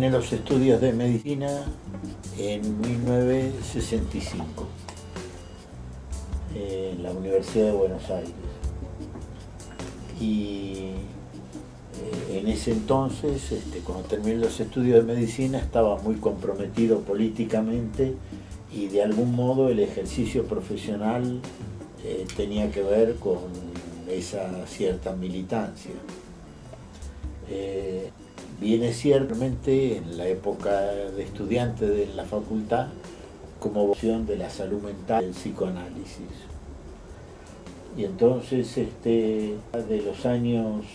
terminé los estudios de medicina en 1965 en la Universidad de Buenos Aires. Y en ese entonces, cuando terminé los estudios de medicina, estaba muy comprometido políticamente y de algún modo el ejercicio profesional tenía que ver con esa cierta militancia. Viene ciertamente en la época de estudiante de la facultad como opción de la salud mental, el psicoanálisis. Y entonces, de los años,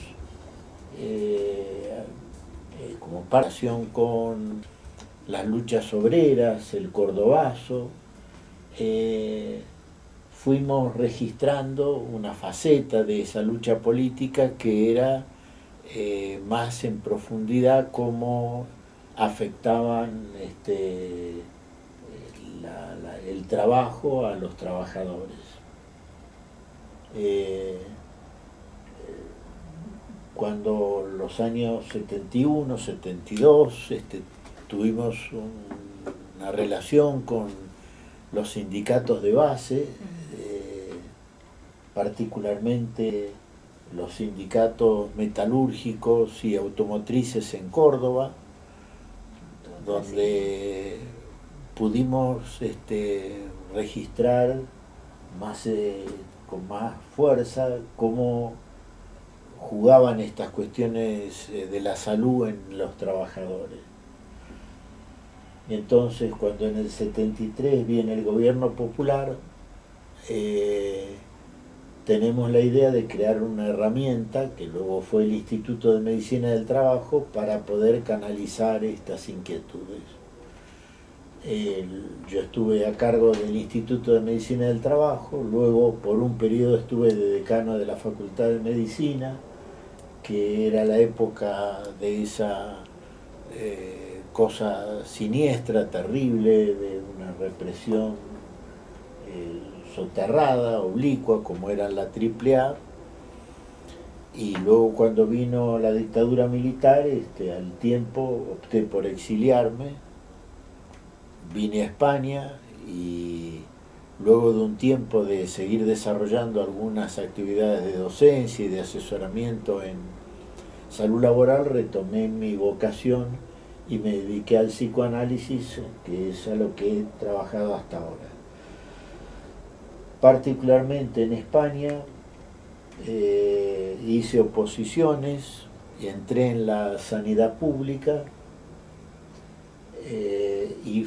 como comparación con las luchas obreras, el cordobazo, fuimos registrando una faceta de esa lucha política que era más en profundidad cómo afectaban el trabajo a los trabajadores. Cuando los años 71, 72, tuvimos una relación con los sindicatos de base, particularmente los sindicatos metalúrgicos y automotrices en Córdoba, donde pudimos registrar con más fuerza cómo jugaban estas cuestiones de la salud en los trabajadores. Y entonces, cuando en el 73 viene el gobierno popular, tenemos la idea de crear una herramienta, que luego fue el Instituto de Medicina del Trabajo, para poder canalizar estas inquietudes. Yo estuve a cargo del Instituto de Medicina del Trabajo, luego por un periodo estuve de decano de la Facultad de Medicina, que era la época de esa cosa siniestra, terrible, de una represión soterrada, oblicua, como era la AAA. Y luego, cuando vino la dictadura militar, al tiempo opté por exiliarme, vine a España y luego de un tiempo de seguir desarrollando algunas actividades de docencia y de asesoramiento en salud laboral, retomé mi vocación y me dediqué al psicoanálisis, que es a lo que he trabajado hasta ahora. Particularmente en España hice oposiciones y entré en la sanidad pública y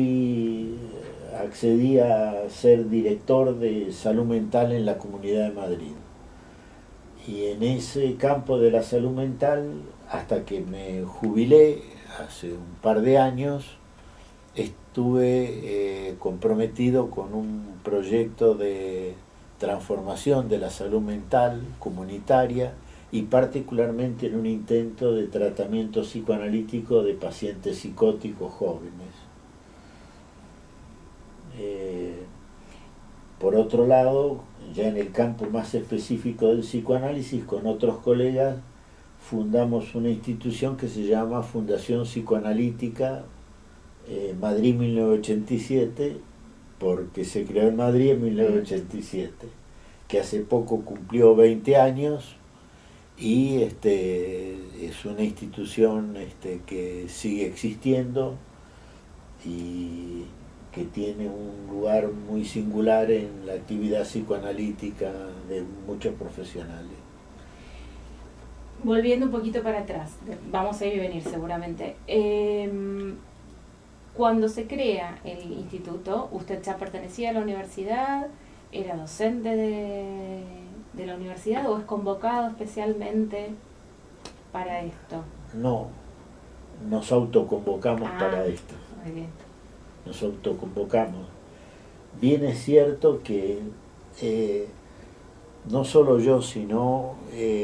accedí a ser director de salud mental en la Comunidad de Madrid. Y en ese campo de la salud mental, hasta que me jubilé hace un par de años, estuve comprometido con un proyecto de transformación de la salud mental comunitaria y particularmente en un intento de tratamiento psicoanalítico de pacientes psicóticos jóvenes. Por otro lado, ya en el campo más específico del psicoanálisis, con otros colegas, fundamos una institución que se llama Fundación Psicoanalítica Madrid 1987, porque se creó en Madrid en 1987, que hace poco cumplió 20 años y es una institución que sigue existiendo y que tiene un lugar muy singular en la actividad psicoanalítica de muchos profesionales. Volviendo un poquito para atrás, vamos a ir y venir seguramente. Cuando se crea el instituto, ¿usted ya pertenecía a la universidad? ¿Era docente de la universidad o es convocado especialmente para esto? No, nos autoconvocamos para esto. Muy bien. Nos autoconvocamos. Bien es cierto que no solo yo, sino,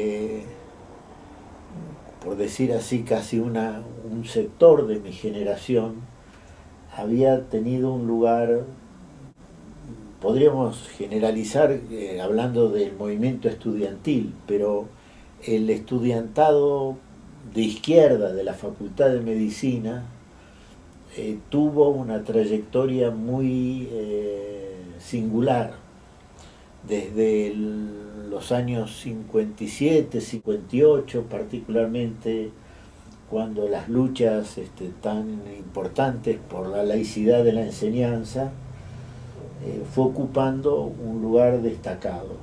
por decir así, casi un sector de mi generación había tenido un lugar, podríamos generalizar hablando del movimiento estudiantil, pero el estudiantado de izquierda de la Facultad de Medicina, tuvo una trayectoria muy singular. Desde los años 57, 58, particularmente cuando las luchas tan importantes por la laicidad de la enseñanza, fue ocupando un lugar destacado.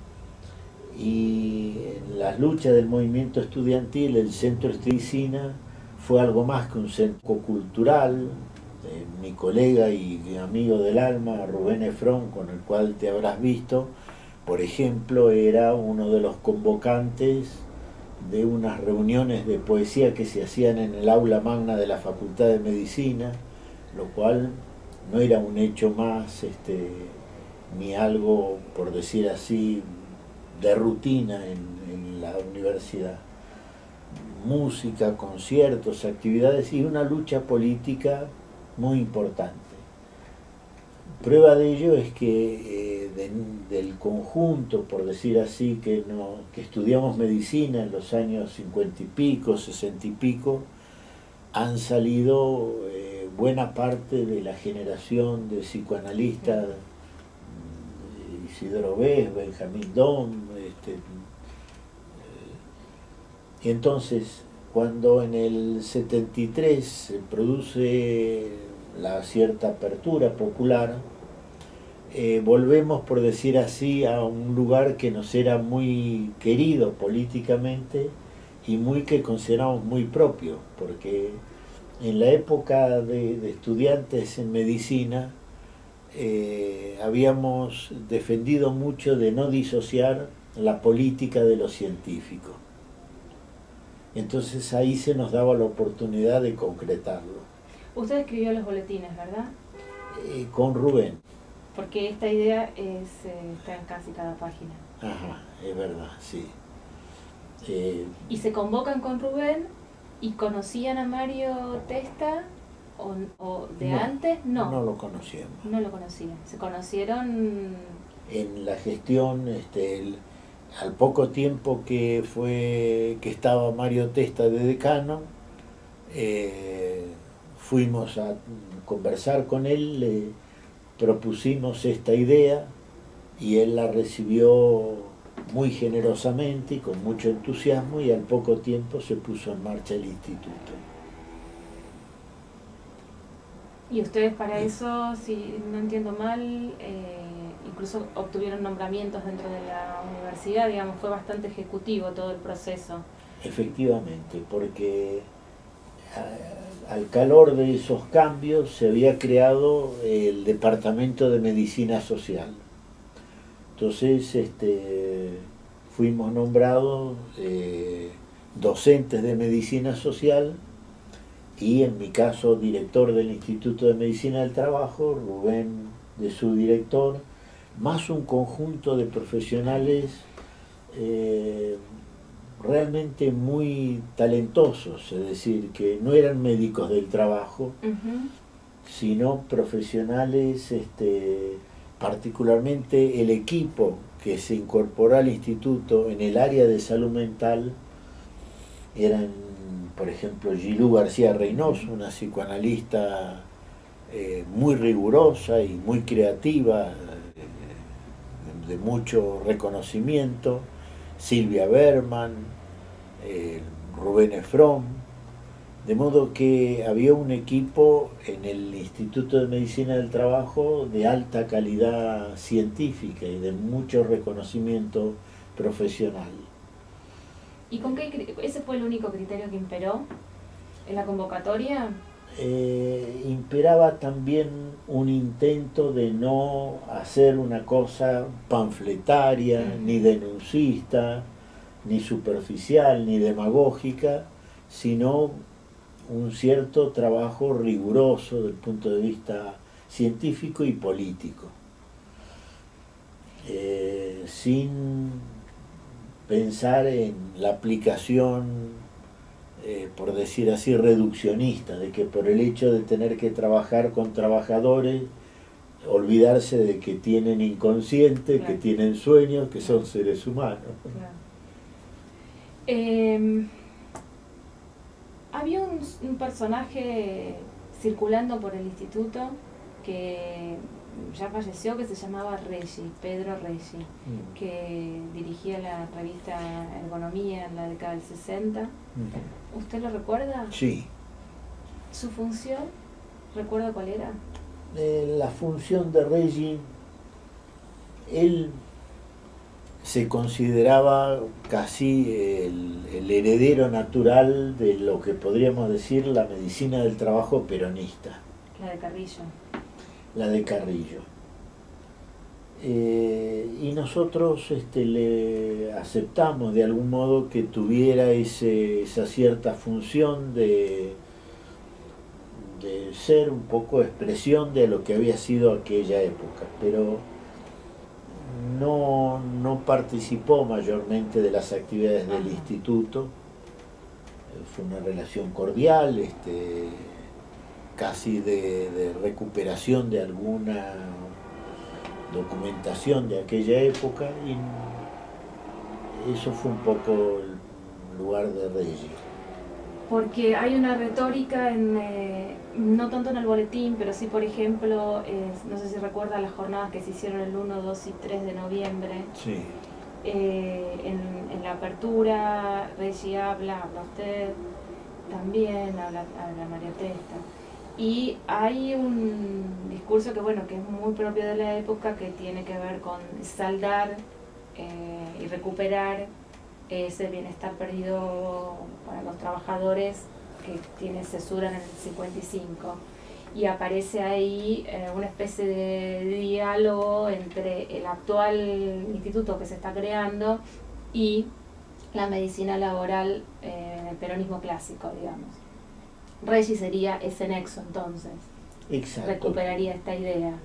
Y en las luchas del movimiento estudiantil, el Centro de Medicina fue algo más que un centro cultural. Mi colega y amigo del alma, Rubén Efrón, con el cual te habrás visto, por ejemplo, era uno de los convocantes de unas reuniones de poesía que se hacían en el aula magna de la Facultad de Medicina, lo cual no era un hecho más ni algo, por decir así, de rutina en la universidad. Música, conciertos, actividades y una lucha política muy importante. Prueba de ello es que del conjunto, por decir así, que estudiamos medicina en los años 50 y pico, 60 y pico, han salido buena parte de la generación de psicoanalistas, Isidoro Bes, Benjamín Dom, y entonces cuando en el 73 se produce la cierta apertura popular, volvemos, por decir así, a un lugar que nos era muy querido políticamente y que consideramos muy propio, porque en la época de estudiantes en medicina habíamos defendido mucho de no disociar la política de lo científico. Entonces ahí se nos daba la oportunidad de concretarlo. Usted escribió los boletines, ¿verdad? Con Rubén. Porque esta idea está en casi cada página. Ajá, es verdad, sí. ¿Y se convocan con Rubén y conocían a Mario Testa o de no, antes? No. No lo conocíamos. No lo conocían. Se conocieron en la gestión, al poco tiempo que estaba Mario Testa de decano, fuimos a conversar con él, le propusimos esta idea y él la recibió muy generosamente y con mucho entusiasmo, y al poco tiempo se puso en marcha el instituto. Y ustedes para eso, si no entiendo mal, incluso obtuvieron nombramientos dentro de la universidad, digamos, fue bastante ejecutivo todo el proceso. Efectivamente, porque al calor de esos cambios se había creado el Departamento de Medicina Social. Entonces fuimos nombrados docentes de Medicina Social y en mi caso director del Instituto de Medicina del Trabajo, Rubén de su director, más un conjunto de profesionales realmente muy talentosos, es decir, que no eran médicos del trabajo, sino profesionales, particularmente el equipo que se incorporó al instituto en el área de salud mental, eran, por ejemplo, Gilú García Reynoso, una psicoanalista muy rigurosa y muy creativa, de mucho reconocimiento, Silvia Berman, Rubén Efrón, de modo que había un equipo en el Instituto de Medicina del Trabajo de alta calidad científica y de mucho reconocimiento profesional. ¿Y con qué ese fue el único criterio que imperó en la convocatoria? Imperaba también un intento de no hacer una cosa panfletaria, ni denuncista, ni superficial, ni demagógica, sino un cierto trabajo riguroso desde el punto de vista científico y político, sin pensar en la aplicación, por decir así, reduccionista, de que por el hecho de tener que trabajar con trabajadores, olvidarse de que tienen inconsciente, claro, que tienen sueños, que son seres humanos. Claro. Había un personaje circulando por el instituto que ya falleció, que se llamaba Reggi, Pedro Reggi, que dirigía la revista Ergonomía en la década del 60. ¿Usted lo recuerda? Sí. ¿Su función? ¿Recuerda cuál era? La función de Reggi, él se consideraba casi el heredero natural de lo que podríamos decir la medicina del trabajo peronista. La de Carrillo. La de Carrillo. Y nosotros le aceptamos de algún modo que tuviera esa cierta función de ser un poco expresión de lo que había sido aquella época, pero no participó mayormente de las actividades del instituto. Fue una relación cordial, casi de recuperación de alguna documentación de aquella época, y eso fue un poco el lugar de Reggi. Porque hay una retórica, no tanto en el boletín, pero sí, por ejemplo, no sé si recuerda las jornadas que se hicieron el 1, 2 y 3 de noviembre. Sí. En la apertura, Reggi habla usted también, habla María Testa. Y hay un discurso que es muy propio de la época, que tiene que ver con saldar y recuperar ese bienestar perdido para los trabajadores que tiene cesura en el 55. Y aparece ahí una especie de diálogo entre el actual instituto que se está creando y la medicina laboral en el peronismo clásico, digamos. Reggi sería ese nexo, entonces. Exacto. Recuperaría esta idea.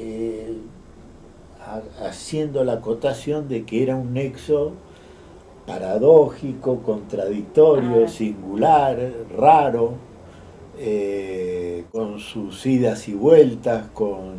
Haciendo la acotación de que era un nexo paradójico, contradictorio, singular, raro, con sus idas y vueltas, con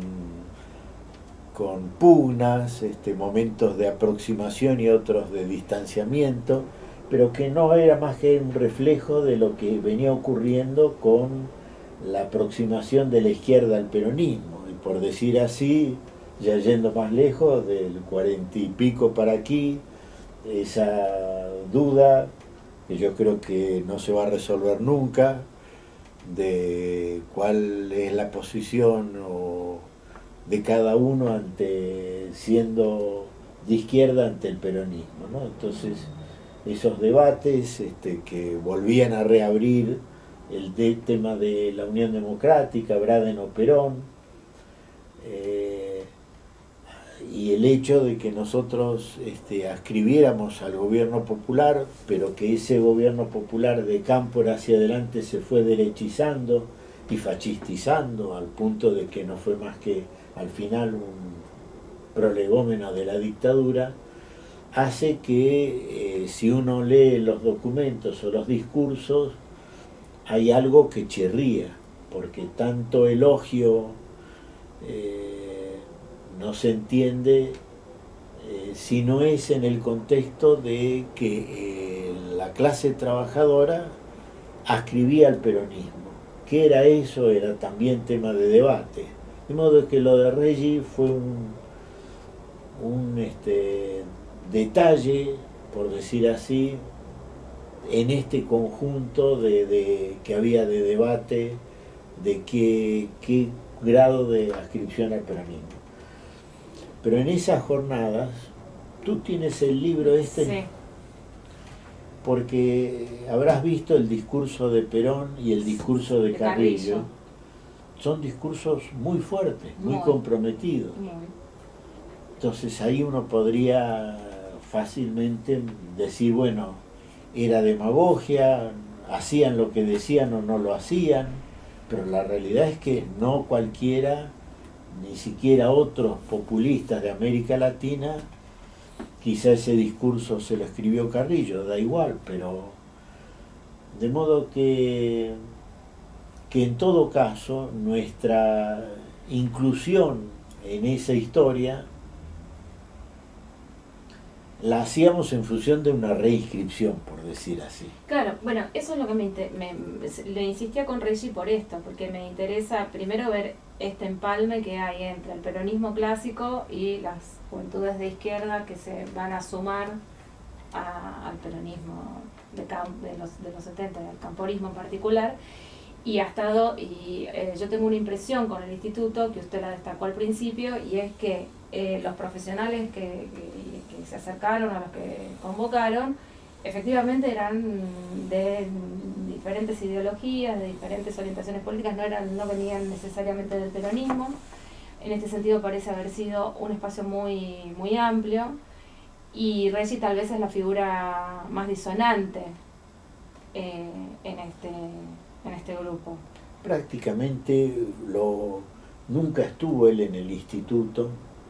pugnas, momentos de aproximación y otros de distanciamiento, pero que no era más que un reflejo de lo que venía ocurriendo con la aproximación de la izquierda al peronismo. Y por decir así, ya yendo más lejos, del 40 y pico para aquí, esa duda, que yo creo que no se va a resolver nunca, de cuál es la posición de cada uno siendo de izquierda ante el peronismo, ¿no? Entonces, esos debates que volvían a reabrir el tema de la Unión Democrática, Braden o Perón, y el hecho de que nosotros adscribiéramos al gobierno popular, pero que ese gobierno popular de Cámpora hacia adelante se fue derechizando y fascistizando al punto de que no fue más que al final un prolegómeno de la dictadura, hace que si uno lee los documentos o los discursos, hay algo que chirría, porque tanto elogio no se entiende si no es en el contexto de que la clase trabajadora adscribía al peronismo. ¿Qué era eso? Era también tema de debate. De modo que lo de Reggi fue un detalle, por decir así, en este conjunto que había de debate de qué grado de adscripción al peronismo. Pero en esas jornadas, tú tienes el libro Sí. Porque habrás visto el discurso de Perón y el discurso de Carrillo. Son discursos muy fuertes, muy comprometidos. Entonces ahí uno podría fácilmente decir, bueno, era demagogia, hacían lo que decían o no lo hacían, pero la realidad es que no cualquiera, ni siquiera otros populistas de América Latina, quizá ese discurso se lo escribió Carrillo, da igual, pero de modo que en todo caso nuestra inclusión en esa historia la hacíamos en función de una reinscripción, por decir así. Claro, bueno, eso es lo que le insistía con Reggi por esto, porque me interesa primero ver este empalme que hay entre el peronismo clásico y las juventudes de izquierda que se van a sumar al peronismo de los 70, al camporismo en particular. Y yo tengo una impresión con el instituto, que usted la destacó al principio, y es que los profesionales que se acercaron, a los que convocaron, efectivamente eran de diferentes ideologías, de diferentes orientaciones políticas, no venían necesariamente del peronismo. En este sentido parece haber sido un espacio muy, muy amplio, y Reggi tal vez es la figura más disonante en este grupo. Prácticamente nunca estuvo él en el instituto,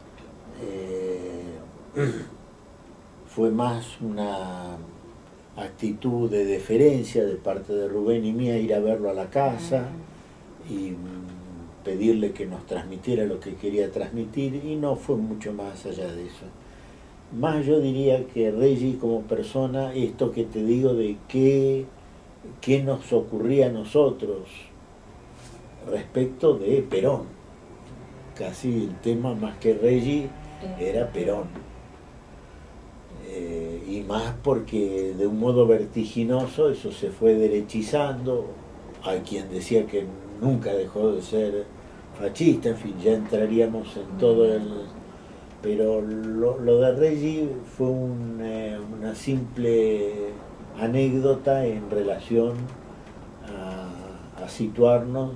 fue más una actitud de deferencia de parte de Rubén y mía, ir a verlo a la casa y pedirle que nos transmitiera lo que quería transmitir, y no fue mucho más allá de eso. Más yo diría que Reggi como persona, esto que te digo de qué nos ocurría a nosotros respecto de Perón. Casi el tema más que Reggi era Perón. Y más porque de un modo vertiginoso eso se fue derechizando. Hay quien decía que nunca dejó de ser fascista, en fin, ya entraríamos en todo el... Pero lo de Reggi fue una simple anécdota en relación a situarnos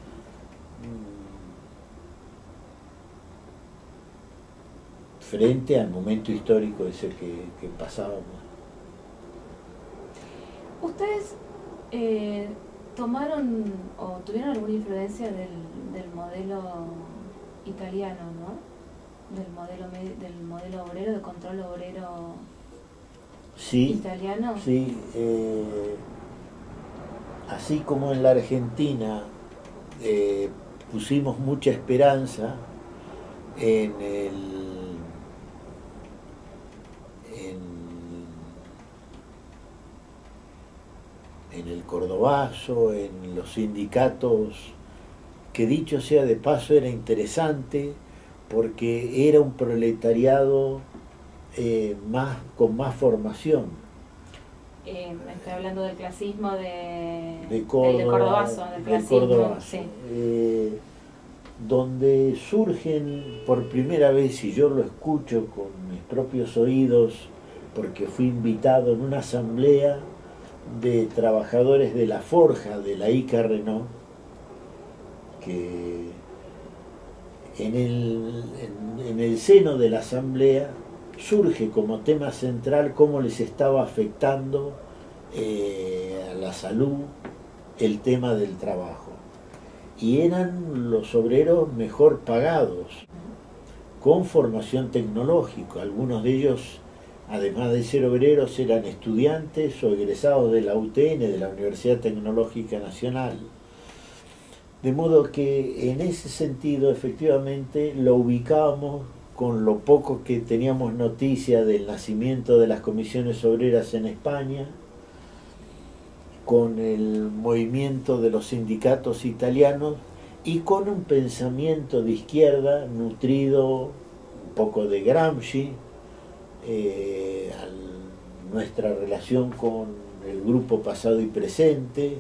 frente al momento histórico ese que pasábamos. ¿Ustedes tomaron o tuvieron alguna influencia del modelo italiano, ¿no? Del modelo obrero, de control obrero italiano? Sí, así como en la Argentina pusimos mucha esperanza en el Cordobazo, en los sindicatos, que dicho sea de paso era interesante porque era un proletariado con más formación. Me estoy hablando del clasismo de Córdoba, del Cordobazo, del clasismo, Cordobazo, sí. Donde surgen por primera vez, y yo lo escucho con mis propios oídos, porque fui invitado en una asamblea de trabajadores de la forja de la ICA Renault, que en el seno de la asamblea surge como tema central cómo les estaba afectando a la salud el tema del trabajo. Y eran los obreros mejor pagados, con formación tecnológica. Algunos de ellos, además de ser obreros, eran estudiantes o egresados de la UTN, de la Universidad Tecnológica Nacional. De modo que en ese sentido, efectivamente, lo ubicábamos con lo poco que teníamos noticia del nacimiento de las comisiones obreras en España, con el movimiento de los sindicatos italianos y con un pensamiento de izquierda nutrido un poco de Gramsci, nuestra relación con el grupo Pasado y Presente,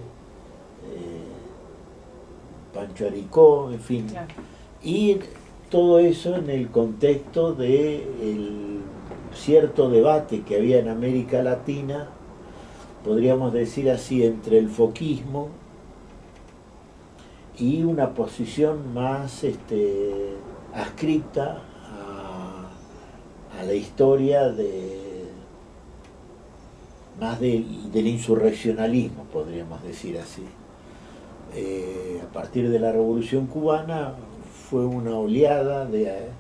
Pancho Aricó, en fin. Claro. Y todo eso en el contexto de cierto debate que había en América Latina, podríamos decir así, entre el foquismo y una posición más adscripta a la historia más del insurreccionalismo, podríamos decir así. A partir de la Revolución Cubana fue una oleada de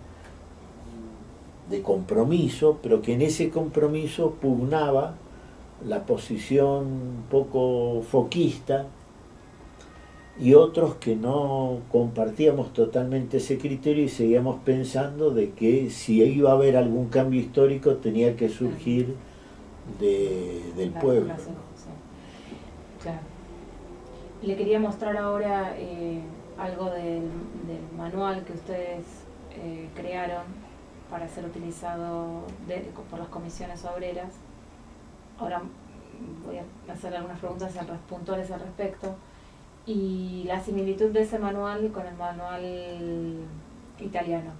compromiso, pero que en ese compromiso pugnaba la posición un poco foquista y otros que no compartíamos totalmente ese criterio y seguíamos pensando de que si iba a haber algún cambio histórico tenía que surgir del pueblo. Sí. Claro. Le quería mostrar ahora algo del manual que ustedes crearon para ser utilizado por las comisiones obreras. Ahora voy a hacer algunas preguntas puntuales al respecto. Y la similitud de ese manual con el manual italiano.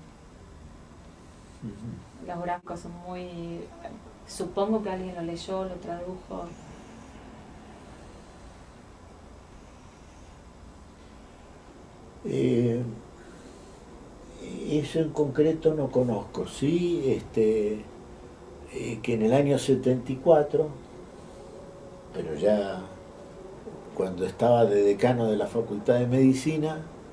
Los gráficos son muy... Supongo que alguien lo leyó, lo tradujo. Eso en concreto no conozco. Sí, que en el año 74, pero ya cuando estaba de decano de la Facultad de Medicina,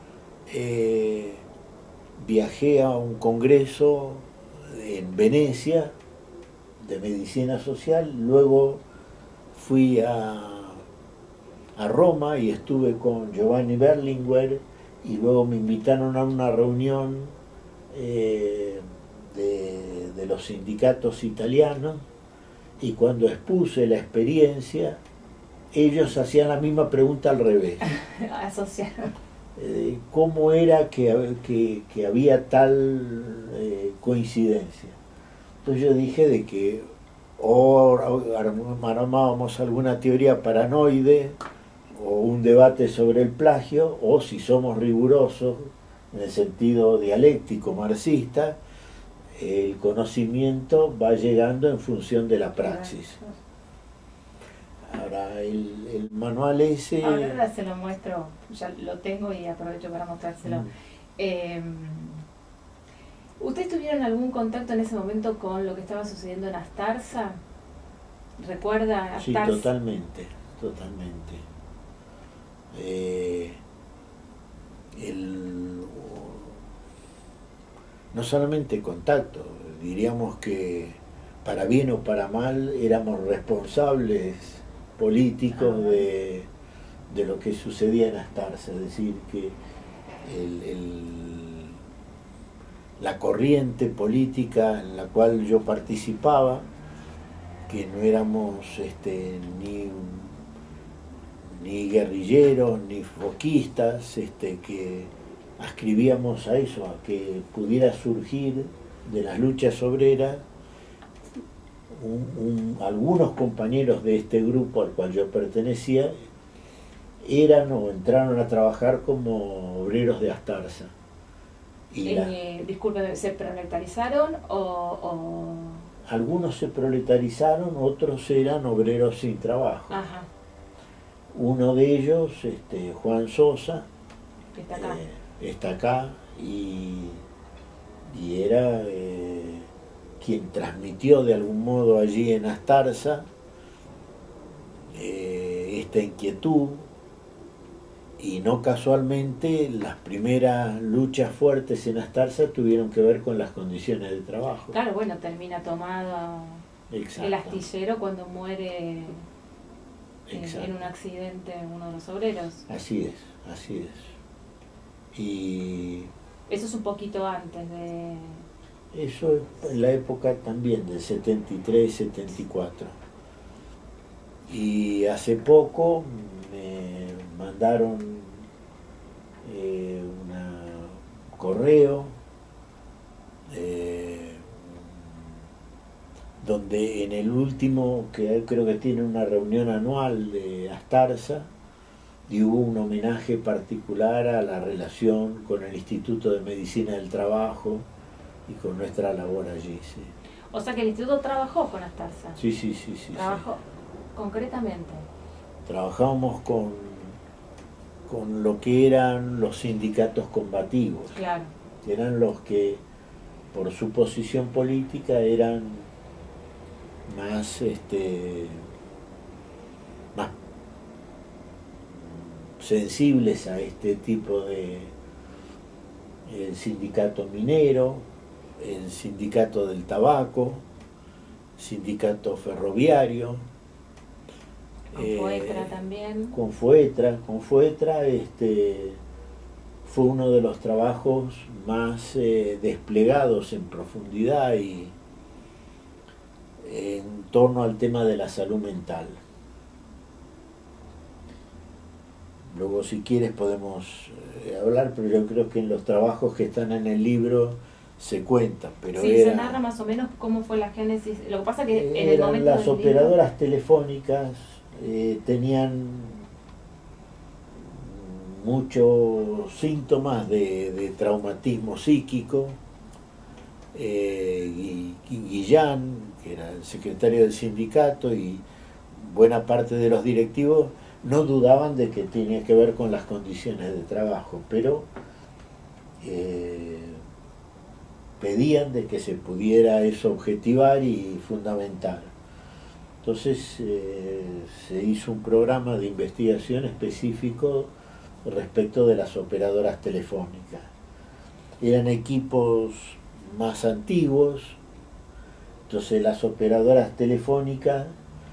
viajé a un congreso en Venecia de medicina social, luego fui a Roma y estuve con Giovanni Berlinguer y luego me invitaron a una reunión de los sindicatos italianos y cuando expuse la experiencia ellos hacían la misma pregunta al revés. Asociaron. ¿Cómo era que había tal coincidencia? Entonces yo dije de que o armábamos alguna teoría paranoide o un debate sobre el plagio, o si somos rigurosos en el sentido dialéctico marxista, el conocimiento va llegando en función de la praxis. Ahora, el manual ese... Ahora se lo muestro, ya lo tengo y aprovecho para mostrárselo. ¿Ustedes tuvieron algún contacto en ese momento con lo que estaba sucediendo en Astarza? ¿Recuerda Astarza? Sí, totalmente, totalmente. No solamente contacto, diríamos que para bien o para mal éramos responsables políticos de lo que sucedía en Astarza, es decir, que la corriente política en la cual yo participaba, que no éramos ni guerrilleros, ni foquistas, que ascribíamos a eso, a que pudiera surgir de las luchas obreras algunos compañeros de este grupo al cual yo pertenecía eran o entraron a trabajar como obreros de Astarza. Disculpen, ¿se proletarizaron o...? Algunos se proletarizaron, otros eran obreros sin trabajo. Ajá. Uno de ellos, Juan Sosa, Que está acá. Está acá y era quien transmitió de algún modo allí en Astarza esta inquietud, y no casualmente las primeras luchas fuertes en Astarza tuvieron que ver con las condiciones de trabajo. Claro, bueno, termina tomado Exacto. El astillero cuando muere en un accidente uno de los obreros. Así es, así es. Y eso es un poquito antes de... Eso es en la época también del 73, 74. Y hace poco me mandaron un correo donde en el último, que creo que tiene una reunión anual de Astarza, y hubo un homenaje particular a la relación con el Instituto de Medicina del Trabajo y con nuestra labor allí. Sí. O sea que el instituto trabajó con Astarza. Sí. Trabajó concretamente. Trabajábamos con lo que eran los sindicatos combativos. Claro. Eran los que, por su posición política, eran más más sensibles a este tipo de... el sindicato minero, el sindicato del tabaco, sindicato ferroviario, Con Foetra también. Con Foetra fue uno de los trabajos más desplegados en profundidad y en torno al tema de la salud mental. Luego, si quieres, podemos hablar, pero yo creo que en los trabajos que están en el libro se cuentan. Pero sí, se narra más o menos cómo fue la génesis. Lo que pasa es que en el momento las operadoras telefónicas tenían muchos síntomas de traumatismo psíquico. Guillán, que era el secretario del sindicato, y buena parte de los directivos no dudaban de que tenía que ver con las condiciones de trabajo, pero pedían de que se pudiera eso objetivar y fundamentar. Entonces se hizo un programa de investigación específico respecto de las operadoras telefónicas. Eran equipos más antiguos, entonces las operadoras telefónicas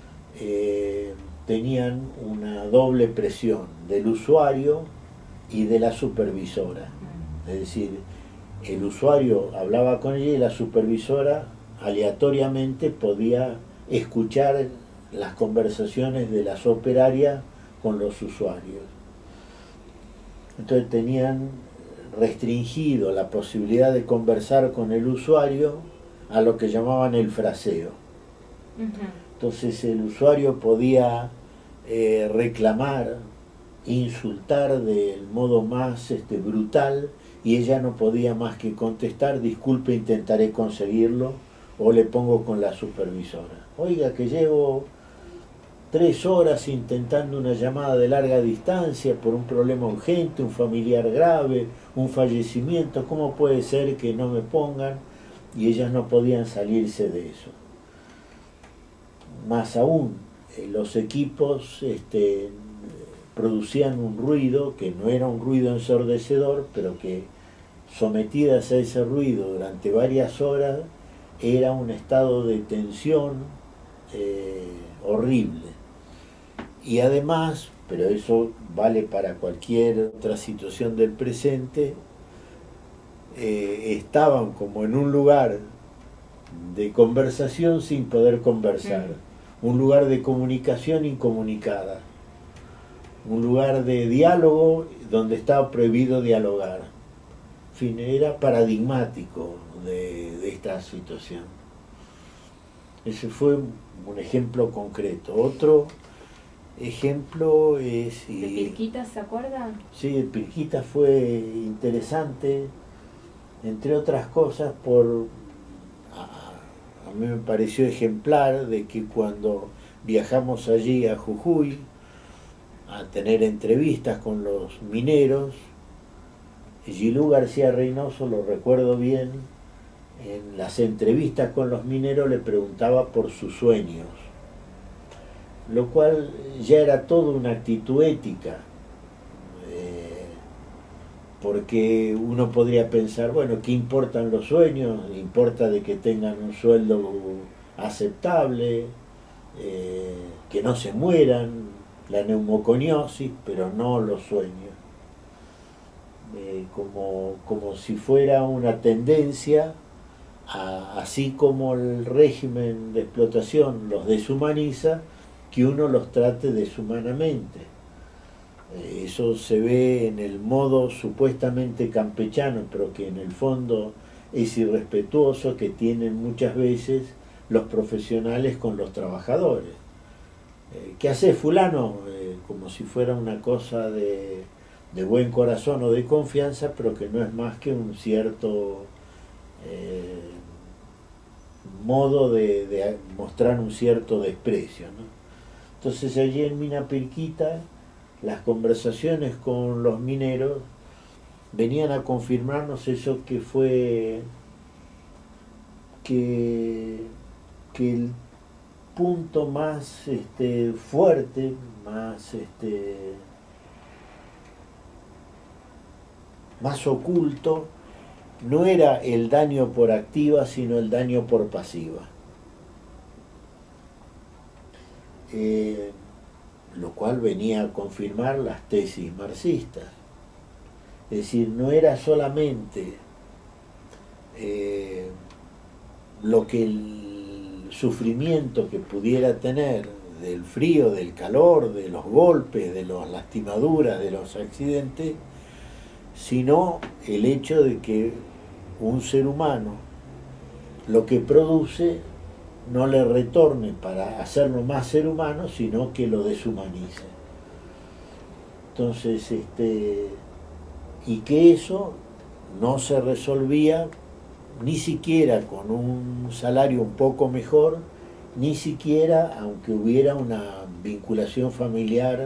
tenían una doble presión del usuario y de la supervisora. Es decir, el usuario hablaba con ella y la supervisora aleatoriamente podía escuchar las conversaciones de las operarias con los usuarios. Entonces tenían restringido la posibilidad de conversar con el usuario a lo que llamaban el fraseo. Entonces el usuario podía reclamar, insultar del modo más brutal, y ella no podía más que contestar: disculpe, intentaré conseguirlo, o le pongo con la supervisora. Oiga, que llevo 3 horas intentando una llamada de larga distancia por un problema urgente, un familiar grave, un fallecimiento, ¿cómo puede ser que no me pongan? Y ellas no podían salirse de eso. Más aún, los equipos producían un ruido que no era un ruido ensordecedor, pero que, sometidas a ese ruido durante varias horas, era un estado de tensión horrible. Y además, pero eso vale para cualquier otra situación del presente, estaban como en un lugar de conversación sin poder conversar, un lugar de comunicación incomunicada, un lugar de diálogo donde estaba prohibido dialogar. En fin, era paradigmático de esta situación. Ese fue un ejemplo concreto. Otro ejemplo es... ¿De Pirquita se acuerda? Sí, de Pirquita fue interesante, entre otras cosas, a mí me pareció ejemplar de que cuando viajamos allí a Jujuy a tener entrevistas con los mineros, Gilú García Reynoso, lo recuerdo bien, en las entrevistas con los mineros le preguntaba por sus sueños, lo cual ya era toda una actitud ética, porque uno podría pensar, bueno, ¿qué importan los sueños? Importa de que tengan un sueldo aceptable, que no se mueran, la neumoconiosis, pero no los sueños. Como si fuera una tendencia, así como el régimen de explotación los deshumaniza, que uno los trate deshumanamente. Eso se ve en el modo supuestamente campechano, pero que en el fondo es irrespetuoso, que tienen muchas veces los profesionales con los trabajadores. ¿Qué hace fulano? Como si fuera una cosa de buen corazón o de confianza, pero que no es más que un cierto modo de mostrar un cierto desprecio, ¿no? Entonces allí en Mina Pirquita, las conversaciones con los mineros venían a confirmarnos eso que fue que el punto más fuerte, más oculto, no era el daño por activa, sino el daño por pasiva. lo cual venía a confirmar las tesis marxistas. Es decir, no era solamente lo que el sufrimiento que pudiera tener del frío, del calor, de los golpes, de las lastimaduras, de los accidentes, sino el hecho de que un ser humano lo que produce no le retorne para hacerlo más ser humano, sino que lo deshumanice. Entonces, y que eso no se resolvía ni siquiera con un salario un poco mejor, ni siquiera aunque hubiera una vinculación familiar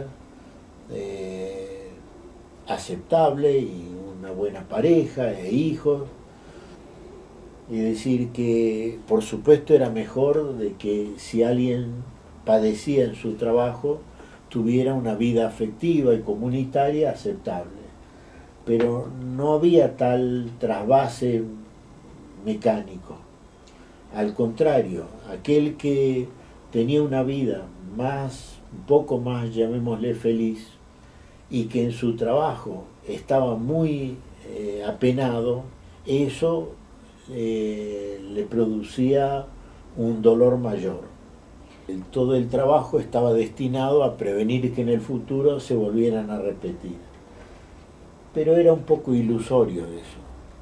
aceptable y una buena pareja e hijos. Es decir, que por supuesto era mejor de que si alguien padecía en su trabajo tuviera una vida afectiva y comunitaria aceptable, pero no había tal trasvase mecánico. Al contrario, aquel que tenía una vida un poco más, llamémosle, feliz, y que en su trabajo estaba muy apenado, eso le producía un dolor mayor. Todo el trabajo estaba destinado a prevenir que en el futuro se volvieran a repetir. Pero era un poco ilusorio eso.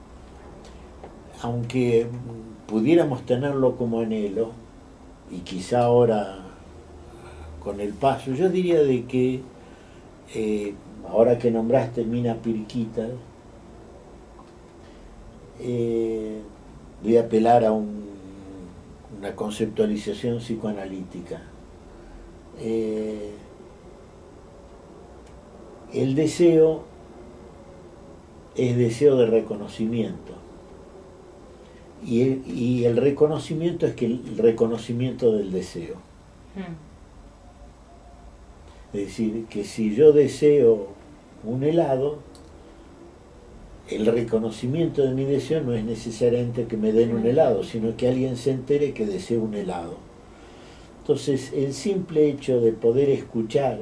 Aunque pudiéramos tenerlo como anhelo, y quizá ahora con el paso, yo diría de que, ahora que nombraste Mina Pirquita, voy a apelar a una conceptualización psicoanalítica. El deseo es deseo de reconocimiento. Y el reconocimiento es que el reconocimiento del deseo. Es decir, que si yo deseo un helado, el reconocimiento de mi deseo no es necesariamente que me den un helado, sino que alguien se entere que deseo un helado. Entonces, el simple hecho de poder escuchar,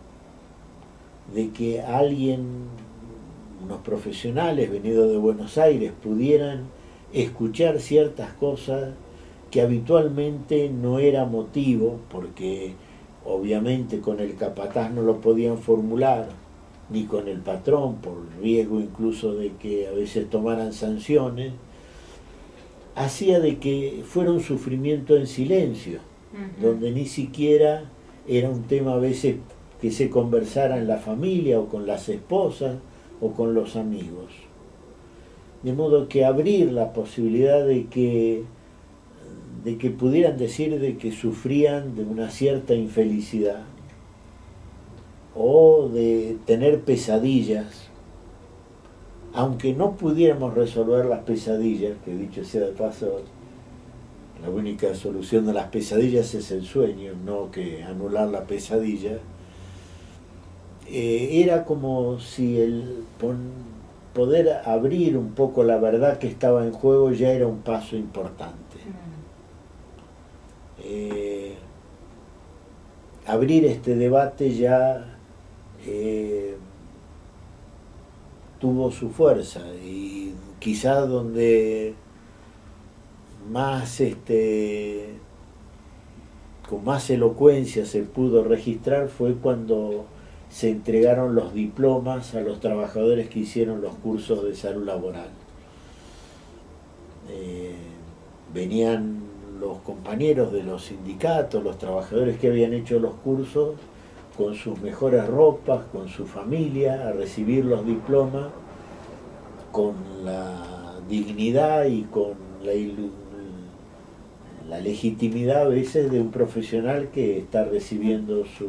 de que alguien, unos profesionales venidos de Buenos Aires, pudieran escuchar ciertas cosas que habitualmente no era motivo, porque obviamente con el capataz no lo podían formular, ni con el patrón, por riesgo incluso de que a veces tomaran sanciones, hacía de que fuera un sufrimiento en silencio, donde ni siquiera era un tema a veces que se conversara en la familia o con las esposas o con los amigos. De modo que abrir la posibilidad de que pudieran decir de que sufrían de una cierta infelicidad o de tener pesadillas, aunque no pudiéramos resolver las pesadillas, que dicho sea de paso, la única solución de las pesadillas es el sueño, no que anular la pesadilla, era como si el poder abrir un poco la verdad que estaba en juego ya era un paso importante. Abrir este debate ya tuvo su fuerza, y quizás donde más con más elocuencia se pudo registrar fue cuando se entregaron los diplomas a los trabajadores que hicieron los cursos de salud laboral. Venían los compañeros de los sindicatos, los trabajadores que habían hecho los cursos, con sus mejores ropas, con su familia, a recibir los diplomas, con la dignidad y con la legitimidad a veces de un profesional que está recibiendo sus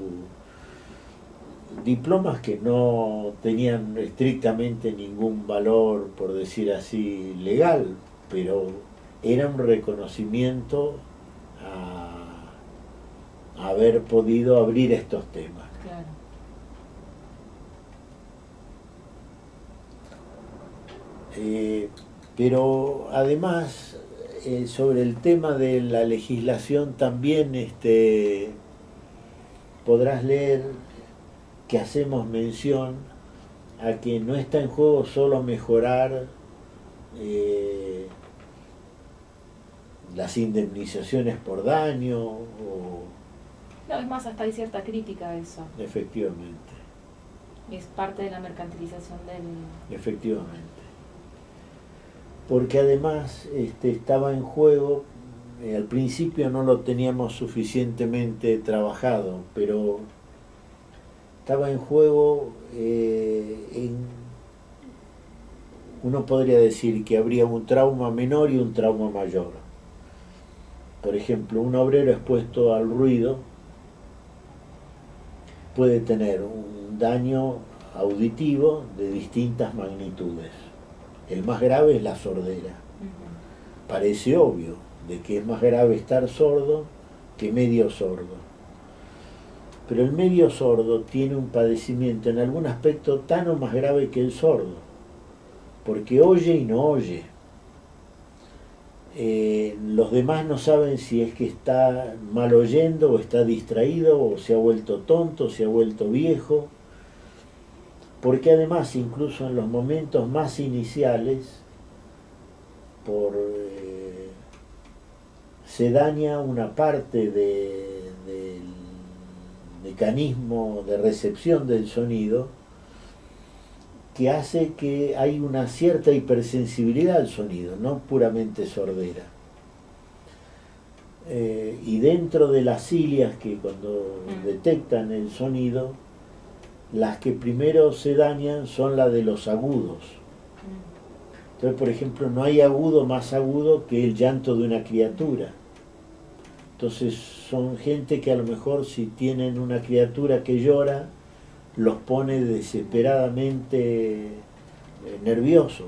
diplomas que no tenían estrictamente ningún valor, por decir así, legal, pero era un reconocimiento a haber podido abrir estos temas. Claro. Pero además, sobre el tema de la legislación también podrás leer que hacemos mención a que no está en juego solo mejorar las indemnizaciones por daño o... No, es más, hasta hay cierta crítica a eso. Efectivamente. Es parte de la mercantilización del... Efectivamente. Porque además estaba en juego, al principio no lo teníamos suficientemente trabajado, pero estaba en juego, uno podría decir que habría un trauma menor y un trauma mayor. Por ejemplo, un obrero expuesto al ruido puede tener un daño auditivo de distintas magnitudes. El más grave es la sordera. Parece obvio de que es más grave estar sordo que medio sordo. Pero el medio sordo tiene un padecimiento en algún aspecto tan o más grave que el sordo, porque oye y no oye. Los demás no saben si es que está mal oyendo o está distraído o se ha vuelto tonto, se ha vuelto viejo, porque además incluso en los momentos más iniciales se daña una parte del mecanismo de recepción del sonido que hace que hay una cierta hipersensibilidad al sonido, no puramente sordera. Y dentro de las cilias que cuando detectan el sonido, las que primero se dañan son las de los agudos. Entonces, por ejemplo, no hay agudo más agudo que el llanto de una criatura. Entonces son gente que a lo mejor si tienen una criatura que llora, los pone desesperadamente nerviosos,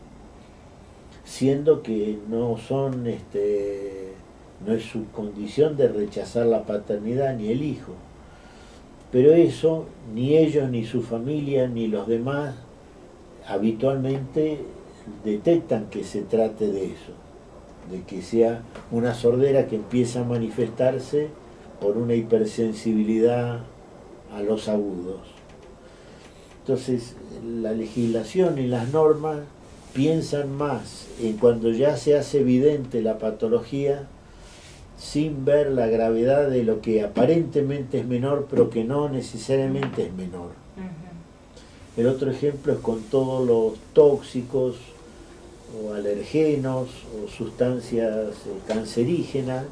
siendo que no son, no es su condición de rechazar la paternidad ni el hijo. Pero eso, ni ellos, ni su familia, ni los demás, habitualmente detectan que se trate de eso, de que sea una sordera que empieza a manifestarse por una hipersensibilidad a los agudos. Entonces, la legislación y las normas piensan más en cuando ya se hace evidente la patología, sin ver la gravedad de lo que aparentemente es menor, pero que no necesariamente es menor. El otro ejemplo es con todos los tóxicos o alergenos o sustancias cancerígenas,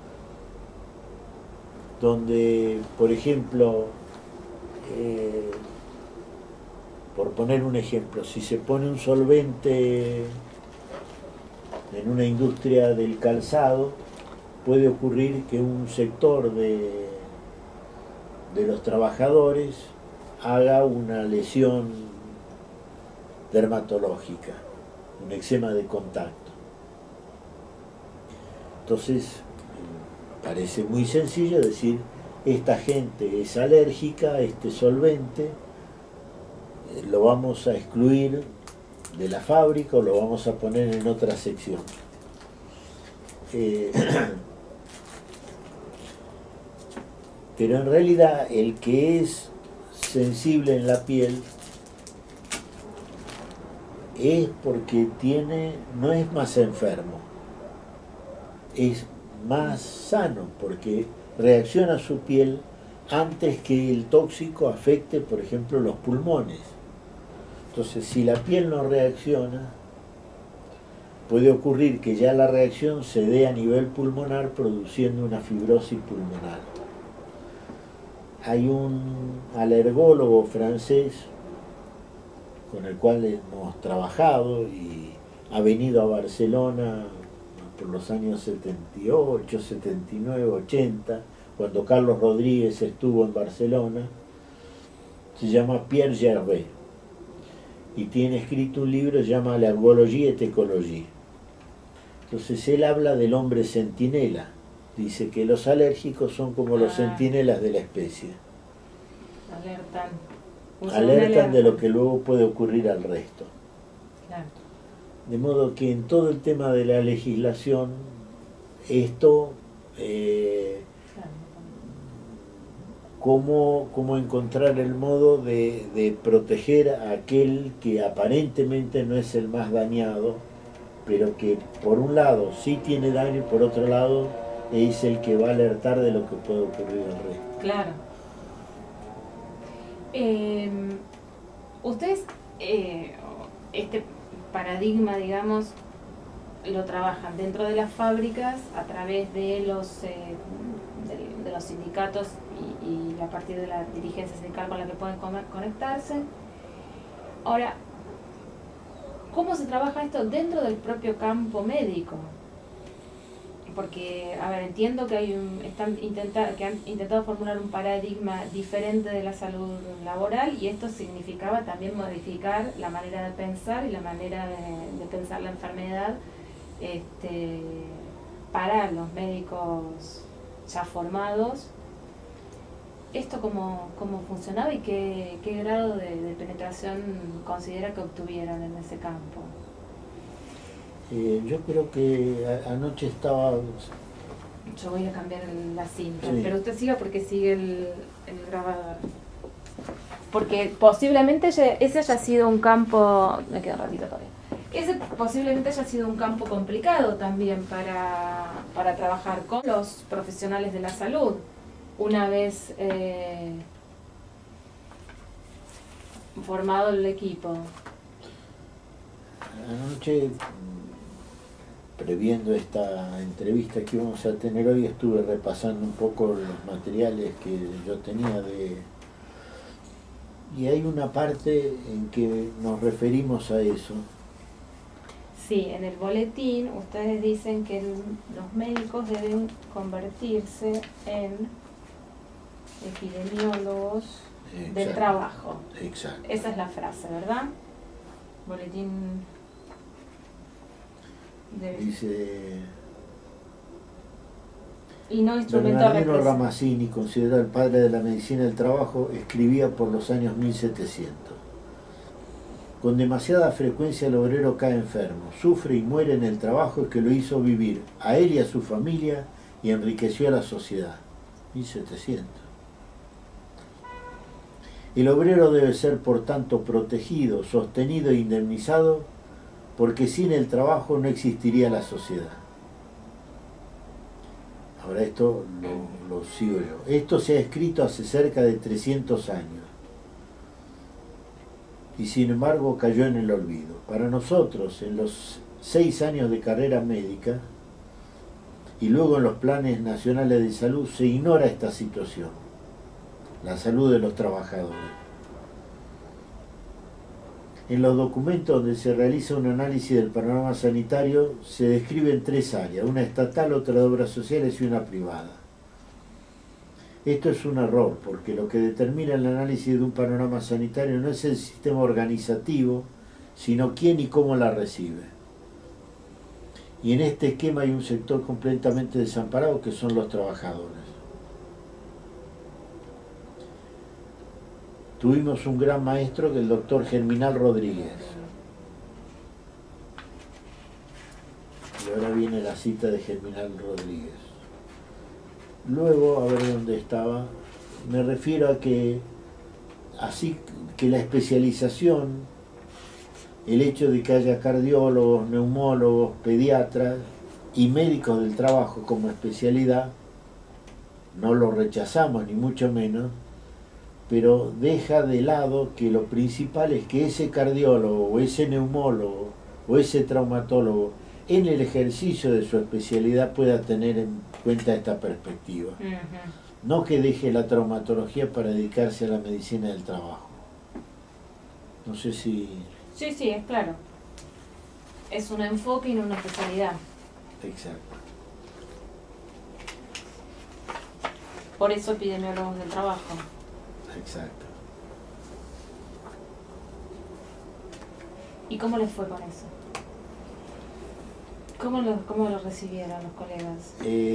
donde, por ejemplo, por poner un ejemplo, si se pone un solvente en una industria del calzado, puede ocurrir que un sector de los trabajadores haga una lesión dermatológica, un eczema de contacto. Entonces, parece muy sencillo decir, esta gente es alérgica a este solvente, lo vamos a excluir de la fábrica o lo vamos a poner en otra sección. Pero en realidad el que es sensible en la piel es porque no es más enfermo, es más sano, porque reacciona su piel antes que el tóxico afecte, por ejemplo, los pulmones. Entonces, si la piel no reacciona, puede ocurrir que ya la reacción se dé a nivel pulmonar, produciendo una fibrosis pulmonar. Hay un alergólogo francés con el cual hemos trabajado y ha venido a Barcelona por los años 78, 79, 80, cuando Carlos Rodríguez estuvo en Barcelona. Se llama Pierre Gervais y tiene escrito un libro que se llama Allergologie et Écologie. Entonces él habla del hombre centinela. Dice que los alérgicos son como los centinelas de la especie. Alertan de lo que luego puede ocurrir al resto. Claro. De modo que en todo el tema de la legislación, esto cómo encontrar el modo de proteger a aquel que aparentemente no es el más dañado, pero que por un lado sí tiene daño y por otro lado es el que va a alertar de lo que puede ocurrir al resto. Claro. Ustedes, este paradigma, digamos, lo trabajan dentro de las fábricas a través de los sindicatos y a partir de la dirigencia sindical con la que pueden conectarse. Ahora, ¿cómo se trabaja esto dentro del propio campo médico? Porque, a ver, entiendo que que han intentado formular un paradigma diferente de la salud laboral, y esto significaba también modificar la manera de pensar y la manera de pensar la enfermedad para los médicos ya formados. ¿Esto cómo funcionaba y qué grado de penetración considera que obtuvieron en ese campo? Yo creo que anoche estaba... Yo voy a cambiar la cinta, sí. Pero usted siga porque sigue el grabador. Porque posiblemente ese haya sido un campo... Me queda un ratito todavía. Ese posiblemente haya sido un campo complicado también para trabajar con los profesionales de la salud. Una vez formado el equipo. Anoche, previendo esta entrevista que vamos a tener hoy, estuve repasando un poco los materiales que yo tenía y hay una parte en que nos referimos a eso. Sí, en el boletín ustedes dicen que los médicos deben convertirse en epidemiólogos del trabajo. Exacto. Esa es la frase, ¿verdad? Boletín dice... Y no instrumento Bernardino Ramazzini, considerado el padre de la medicina del trabajo, escribía por los años 1700. Con demasiada frecuencia el obrero cae enfermo, sufre y muere en el trabajo que lo hizo vivir a él y a su familia y enriqueció a la sociedad. 1700. El obrero debe ser, por tanto, protegido, sostenido e indemnizado, porque sin el trabajo no existiría la sociedad. Ahora esto lo sigo yo. Esto se ha escrito hace cerca de 300 años y sin embargo cayó en el olvido. Para nosotros, en los 6 años de carrera médica y luego en los planes nacionales de salud, se ignora esta situación, la salud de los trabajadores. En los documentos donde se realiza un análisis del panorama sanitario se describen 3 áreas, una estatal, otra de obras sociales y una privada. Esto es un error, porque lo que determina el análisis de un panorama sanitario no es el sistema organizativo, sino quién y cómo la recibe. Y en este esquema hay un sector completamente desamparado, que son los trabajadores. Tuvimos un gran maestro, que es el doctor Germinal Rodríguez. Y ahora viene la cita de Germinal Rodríguez. Luego, a ver dónde estaba, me refiero a que así que la especialización, el hecho de que haya cardiólogos, neumólogos, pediatras y médicos del trabajo como especialidad, no lo rechazamos ni mucho menos, pero deja de lado que lo principal es que ese cardiólogo o ese neumólogo o ese traumatólogo en el ejercicio de su especialidad pueda tener en cuenta esta perspectiva. No que deje la traumatología para dedicarse a la medicina del trabajo. No sé si... Sí, es claro. Es un enfoque y no una especialidad. Exacto. Por eso epidemiólogos del trabajo. Exacto. ¿Y cómo les fue con eso? ¿Cómo lo recibieron los colegas?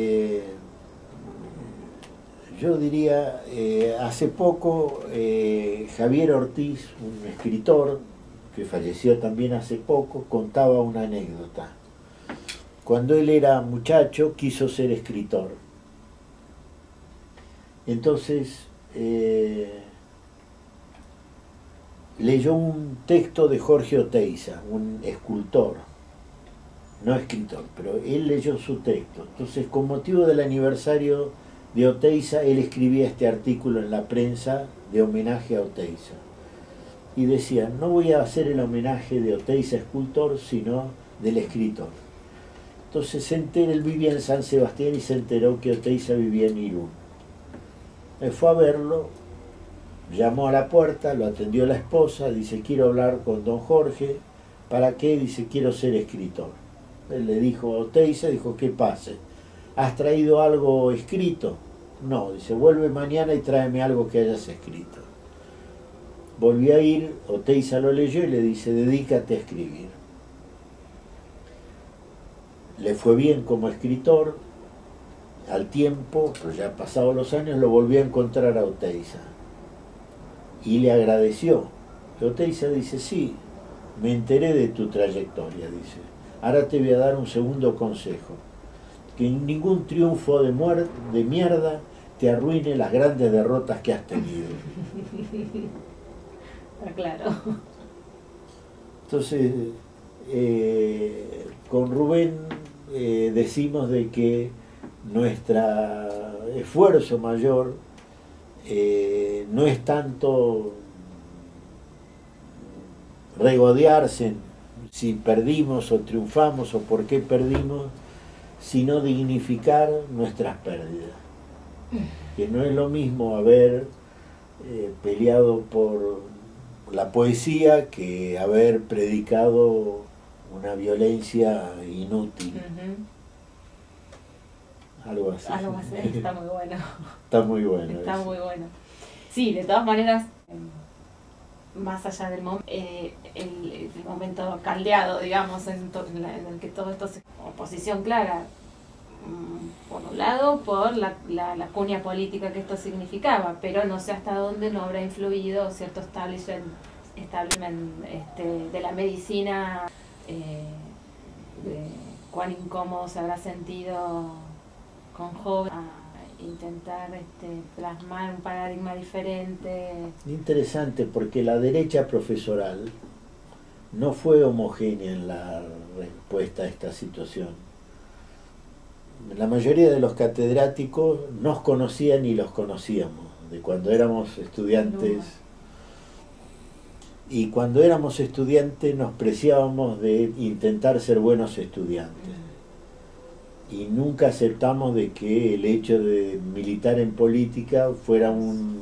Yo diría, hace poco Javier Ortiz, un escritor que falleció también hace poco, contaba una anécdota. Cuando él era muchacho quiso ser escritor. Entonces leyó un texto de Jorge Oteiza, un escultor, no escritor, pero él leyó su texto. Entonces, con motivo del aniversario de Oteiza, él escribía este artículo en la prensa de homenaje a Oteiza. Y decía, no voy a hacer el homenaje de Oteiza escultor, sino del escritor. Entonces él vivía en San Sebastián y se enteró que Oteiza vivía en Irún. Fue a verlo, llamó a la puerta, lo atendió la esposa, dice, quiero hablar con don Jorge. ¿Para qué? Dice, quiero ser escritor. Él le dijo a Oteiza, dijo, ¿qué pase? ¿Has traído algo escrito? No, dice, vuelve mañana y tráeme algo que hayas escrito. Volvió a ir, Oteiza lo leyó y le dice, dedícate a escribir. Le fue bien como escritor. Al tiempo, pero ya pasados los años, lo volvió a encontrar a Oteiza y le agradeció. Y Oteiza dice, sí, me enteré de tu trayectoria, dice. Ahora te voy a dar un segundo consejo. Que ningún triunfo de mierda te arruine las grandes derrotas que has tenido. Está claro. Entonces, con Rubén decimos de que nuestro esfuerzo mayor no es tanto regodearse en si perdimos o triunfamos o por qué perdimos, sino dignificar nuestras pérdidas. Que no es lo mismo haber peleado por la poesía que haber predicado una violencia inútil. Algo así. Algo así, está muy bueno. Está muy bueno. Está eso. muy bueno. Sí, de todas maneras, más allá del el momento caldeado, digamos, en el que todo esto se... Oposición clara, por un lado, por la cuña política que esto significaba, pero no sé hasta dónde no habrá influido cierto establishment de la medicina, de cuán incómodo se habrá sentido con jóvenes a intentar plasmar un paradigma diferente. Interesante, porque la derecha profesoral no fue homogénea en la respuesta a esta situación. La mayoría de los catedráticos nos conocían y los conocíamos, de cuando éramos estudiantes. Y cuando éramos estudiantes nos preciábamos de intentar ser buenos estudiantes. Y nunca aceptamos de que el hecho de militar en política fuera un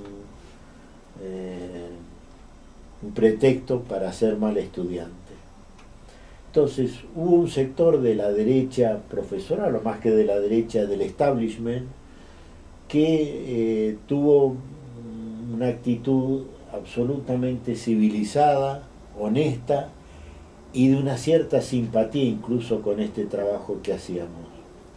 pretexto para ser mal estudiante. Entonces hubo un sector de la derecha profesoral, o más que de la derecha del establishment, que tuvo una actitud absolutamente civilizada, honesta y de una cierta simpatía incluso con este trabajo que hacíamos.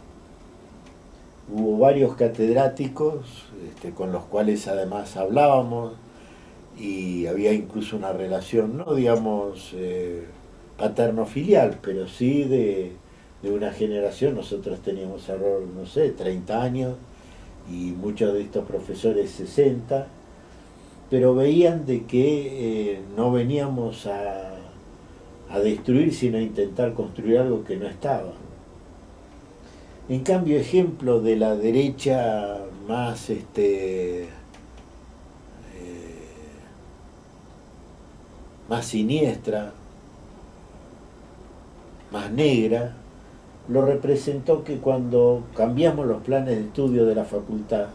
Hubo varios catedráticos con los cuales además hablábamos y había incluso una relación, no digamos paterno-filial, pero sí de una generación. Nosotros teníamos alrededor, no sé, 30 años y muchos de estos profesores 60, pero veían de que no veníamos a destruir, sino a intentar construir algo que no estaba. En cambio, ejemplo de la derecha más más siniestra, más negra, lo representó que cuando cambiamos los planes de estudio de la facultad,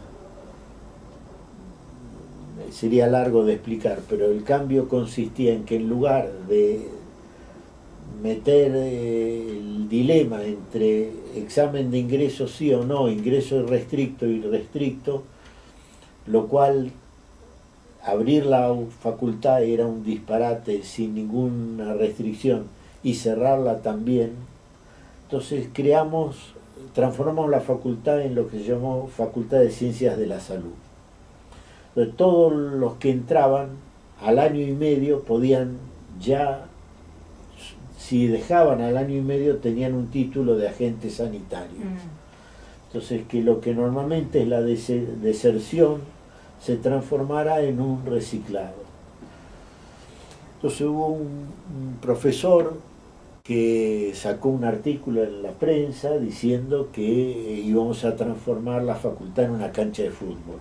sería largo de explicar, pero el cambio consistía en que en lugar de meter el dilema entre examen de ingreso sí o no, ingreso restricto y restricto, lo cual abrir la facultad era un disparate sin ninguna restricción y cerrarla también. Entonces transformamos la facultad en lo que se llamó Facultad de Ciencias de la Salud. Entonces, todos los que entraban al año y medio podían ya, si dejaban al año y medio, tenían un título de agente sanitario. Entonces, que lo que normalmente es la deserción se transformara en un reciclado. Entonces hubo un profesor que sacó un artículo en la prensa diciendo que íbamos a transformar la facultad en una cancha de fútbol.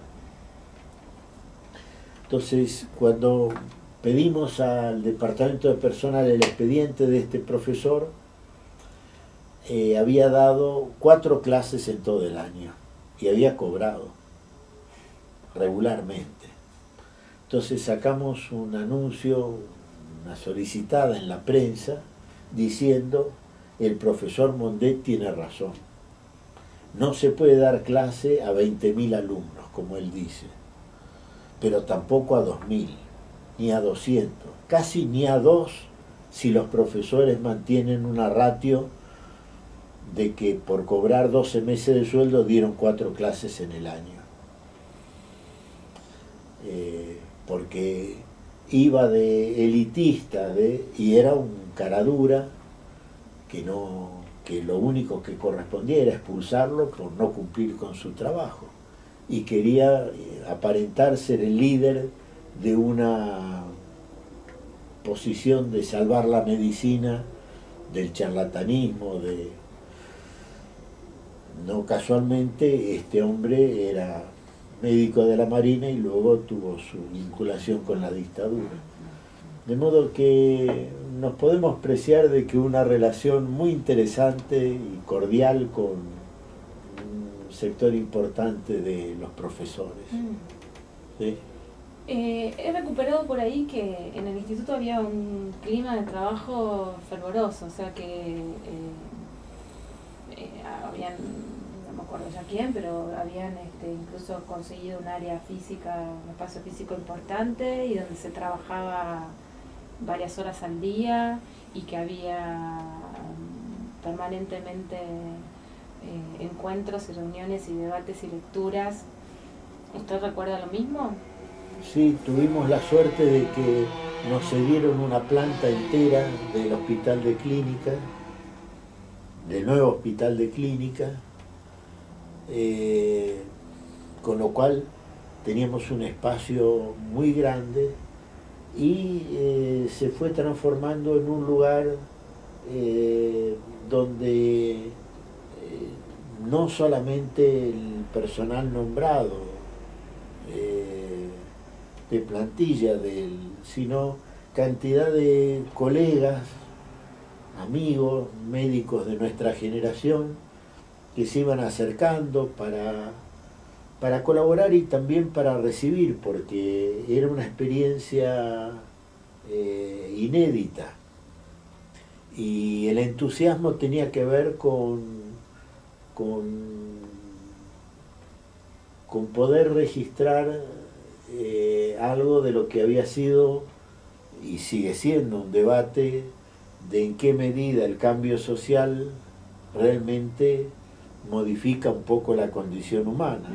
Entonces, cuando pedimos al departamento de personal el expediente de este profesor, había dado 4 clases en todo el año y había cobrado regularmente. Entonces sacamos un anuncio, una solicitada en la prensa, diciendo: el profesor Mondet tiene razón. No se puede dar clase a 20.000 alumnos, como él dice, pero tampoco a 2.000, ni a 200, casi ni a 2 si los profesores mantienen una ratio de que por cobrar 12 meses de sueldo dieron 4 clases en el año. Porque iba de elitista y era un caradura que lo único que correspondía era expulsarlo por no cumplir con su trabajo, y quería aparentar ser el líder de una posición de salvar la medicina del charlatanismo. No casualmente este hombre era médico de la Marina y luego tuvo su vinculación con la dictadura. De modo que nos podemos preciar de que una relación muy interesante y cordial con un sector importante de los profesores. ¿Sí? He recuperado por ahí que en el instituto había un clima de trabajo fervoroso, o sea que habían, no me acuerdo ya quién, pero habían incluso conseguido un área física, un espacio físico importante y donde se trabajaba varias horas al día y que había permanentemente encuentros y reuniones y debates y lecturas. ¿Usted recuerda lo mismo? Sí, tuvimos la suerte de que nos cedieron una planta entera del hospital de clínica, del nuevo hospital de clínica, con lo cual teníamos un espacio muy grande y se fue transformando en un lugar donde no solamente el personal nombrado de plantilla sino cantidad de colegas, amigos, médicos de nuestra generación que se iban acercando para colaborar y también para recibir, porque era una experiencia inédita y el entusiasmo tenía que ver con poder registrar algo de lo que había sido y sigue siendo un debate de en qué medida el cambio social realmente modifica un poco la condición humana.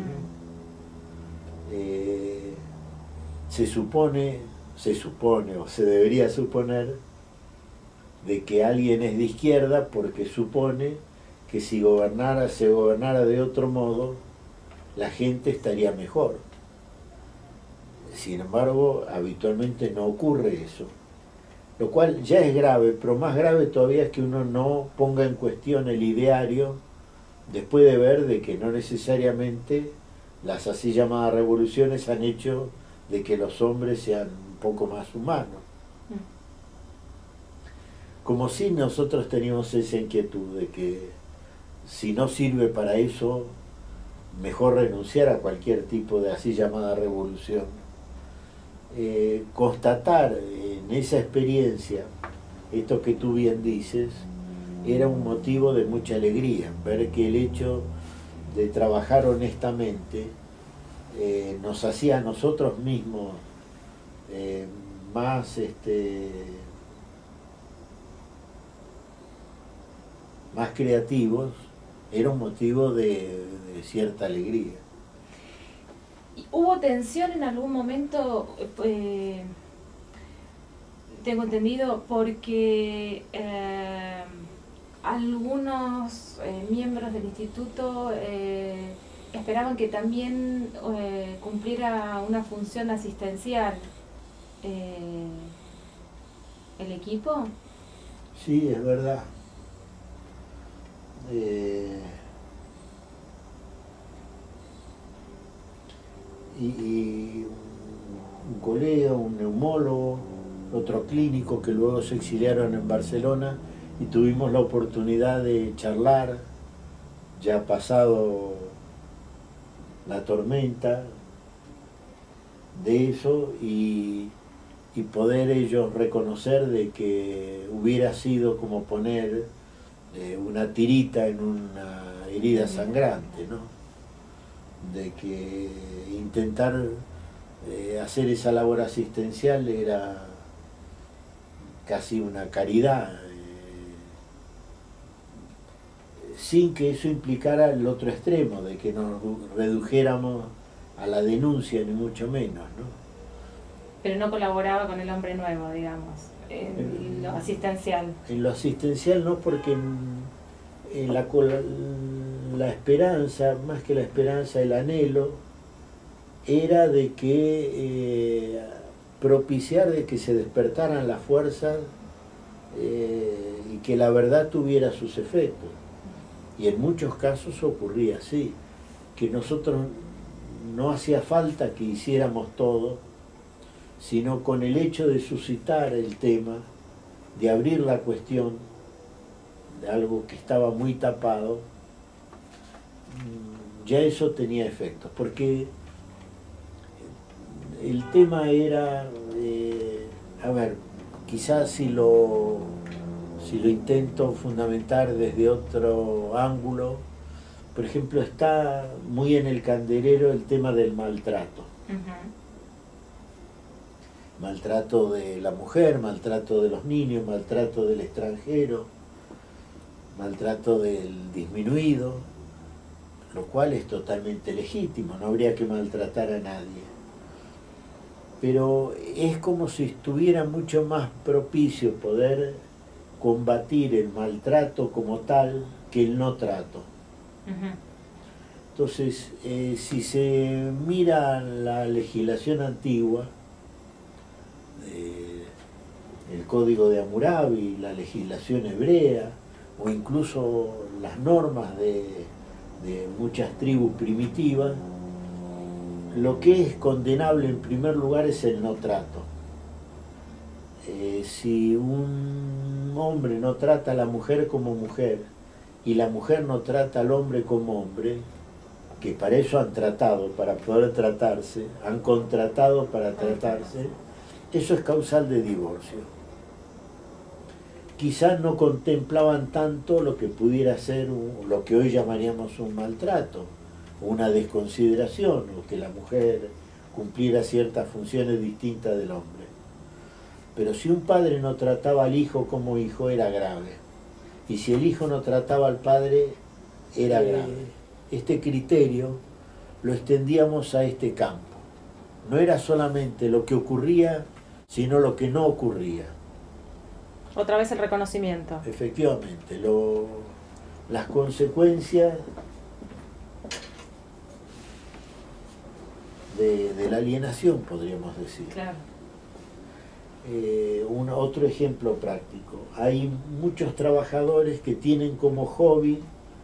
Se supone o se debería suponer de que alguien es de izquierda porque supone que si se gobernara de otro modo, la gente estaría mejor. Sin embargo, habitualmente no ocurre eso, lo cual ya es grave, pero más grave todavía es que uno no ponga en cuestión el ideario después de ver de que no necesariamente las así llamadas revoluciones han hecho de que los hombres sean un poco más humanos. Como si nosotros teníamos esa inquietud de que si no sirve para eso, mejor renunciar a cualquier tipo de así llamada revolución. Constatar en esa experiencia esto que tú bien dices era un motivo de mucha alegría, ver que el hecho de trabajar honestamente nos hacía a nosotros mismos más más creativos, era un motivo de cierta alegría. ¿Hubo tensión en algún momento, tengo entendido, porque algunos miembros del instituto esperaban que también cumpliera una función asistencial el equipo. Sí, es verdad. Y un colega, un neumólogo, otro clínico que luego se exiliaron en Barcelona y tuvimos la oportunidad de charlar, ya pasado la tormenta, de eso y poder ellos reconocer de que hubiera sido como poner una tirita en una herida sangrante, ¿no? De que intentar hacer esa labor asistencial era casi una caridad, sin que eso implicara el otro extremo, de que nos redujéramos a la denuncia, ni mucho menos, ¿no? Pero no colaboraba con el hombre nuevo, digamos, en lo asistencial. En lo asistencial no, porque en la esperanza, más que la esperanza, el anhelo, era de que propiciar de que se despertaran las fuerzas y que la verdad tuviera sus efectos. Y en muchos casos ocurría así, que nosotros no hacía falta que hiciéramos todo, sino con el hecho de suscitar el tema, de abrir la cuestión de algo que estaba muy tapado, ya eso tenía efectos, porque el tema era, a ver, quizás si lo intento fundamentar desde otro ángulo, por ejemplo, está muy en el candelero el tema del maltrato. Maltrato de la mujer, maltrato de los niños, maltrato del extranjero, maltrato del disminuido, lo cual es totalmente legítimo, no habría que maltratar a nadie. Pero es como si estuviera mucho más propicio poder combatir el maltrato como tal que el no trato. Entonces, si se mira la legislación antigua, el Código de Hammurabi, la legislación hebrea, o incluso las normas de muchas tribus primitivas, lo que es condenable en primer lugar es el no trato. Si un hombre no trata a la mujer como mujer y la mujer no trata al hombre como hombre, que para eso han tratado, para poder tratarse, han contratado para tratarse, eso es causal de divorcio. Quizás no contemplaban tanto lo que pudiera ser lo que hoy llamaríamos un maltrato, una desconsideración, o que la mujer cumpliera ciertas funciones distintas del hombre. Pero si un padre no trataba al hijo como hijo, era grave. Y si el hijo no trataba al padre, era grave. Este criterio lo extendíamos a este campo. No era solamente lo que ocurría, sino lo que no ocurría. Otra vez el reconocimiento. Efectivamente, las consecuencias de la alienación, podríamos decir. Claro. Otro ejemplo práctico. Hay muchos trabajadores que tienen como hobby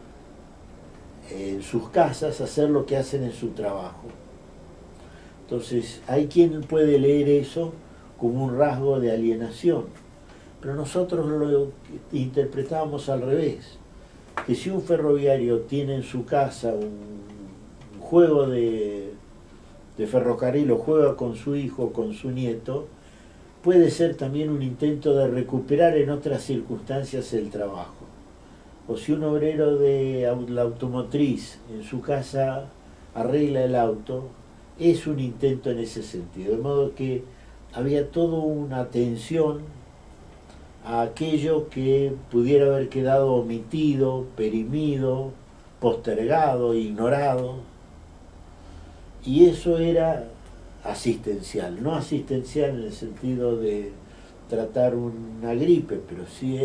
en sus casas hacer lo que hacen en su trabajo. Entonces, hay quien puede leer eso como un rasgo de alienación, pero nosotros lo interpretamos al revés, que si un ferroviario tiene en su casa un juego de ferrocarril o juega con su hijo o con su nieto, puede ser también un intento de recuperar en otras circunstancias el trabajo. O si un obrero de la automotriz en su casa arregla el auto, es un intento en ese sentido. De modo que había toda una atención a aquello que pudiera haber quedado omitido, perimido, postergado, ignorado. Y eso era asistencial, no asistencial en el sentido de tratar una gripe, pero sí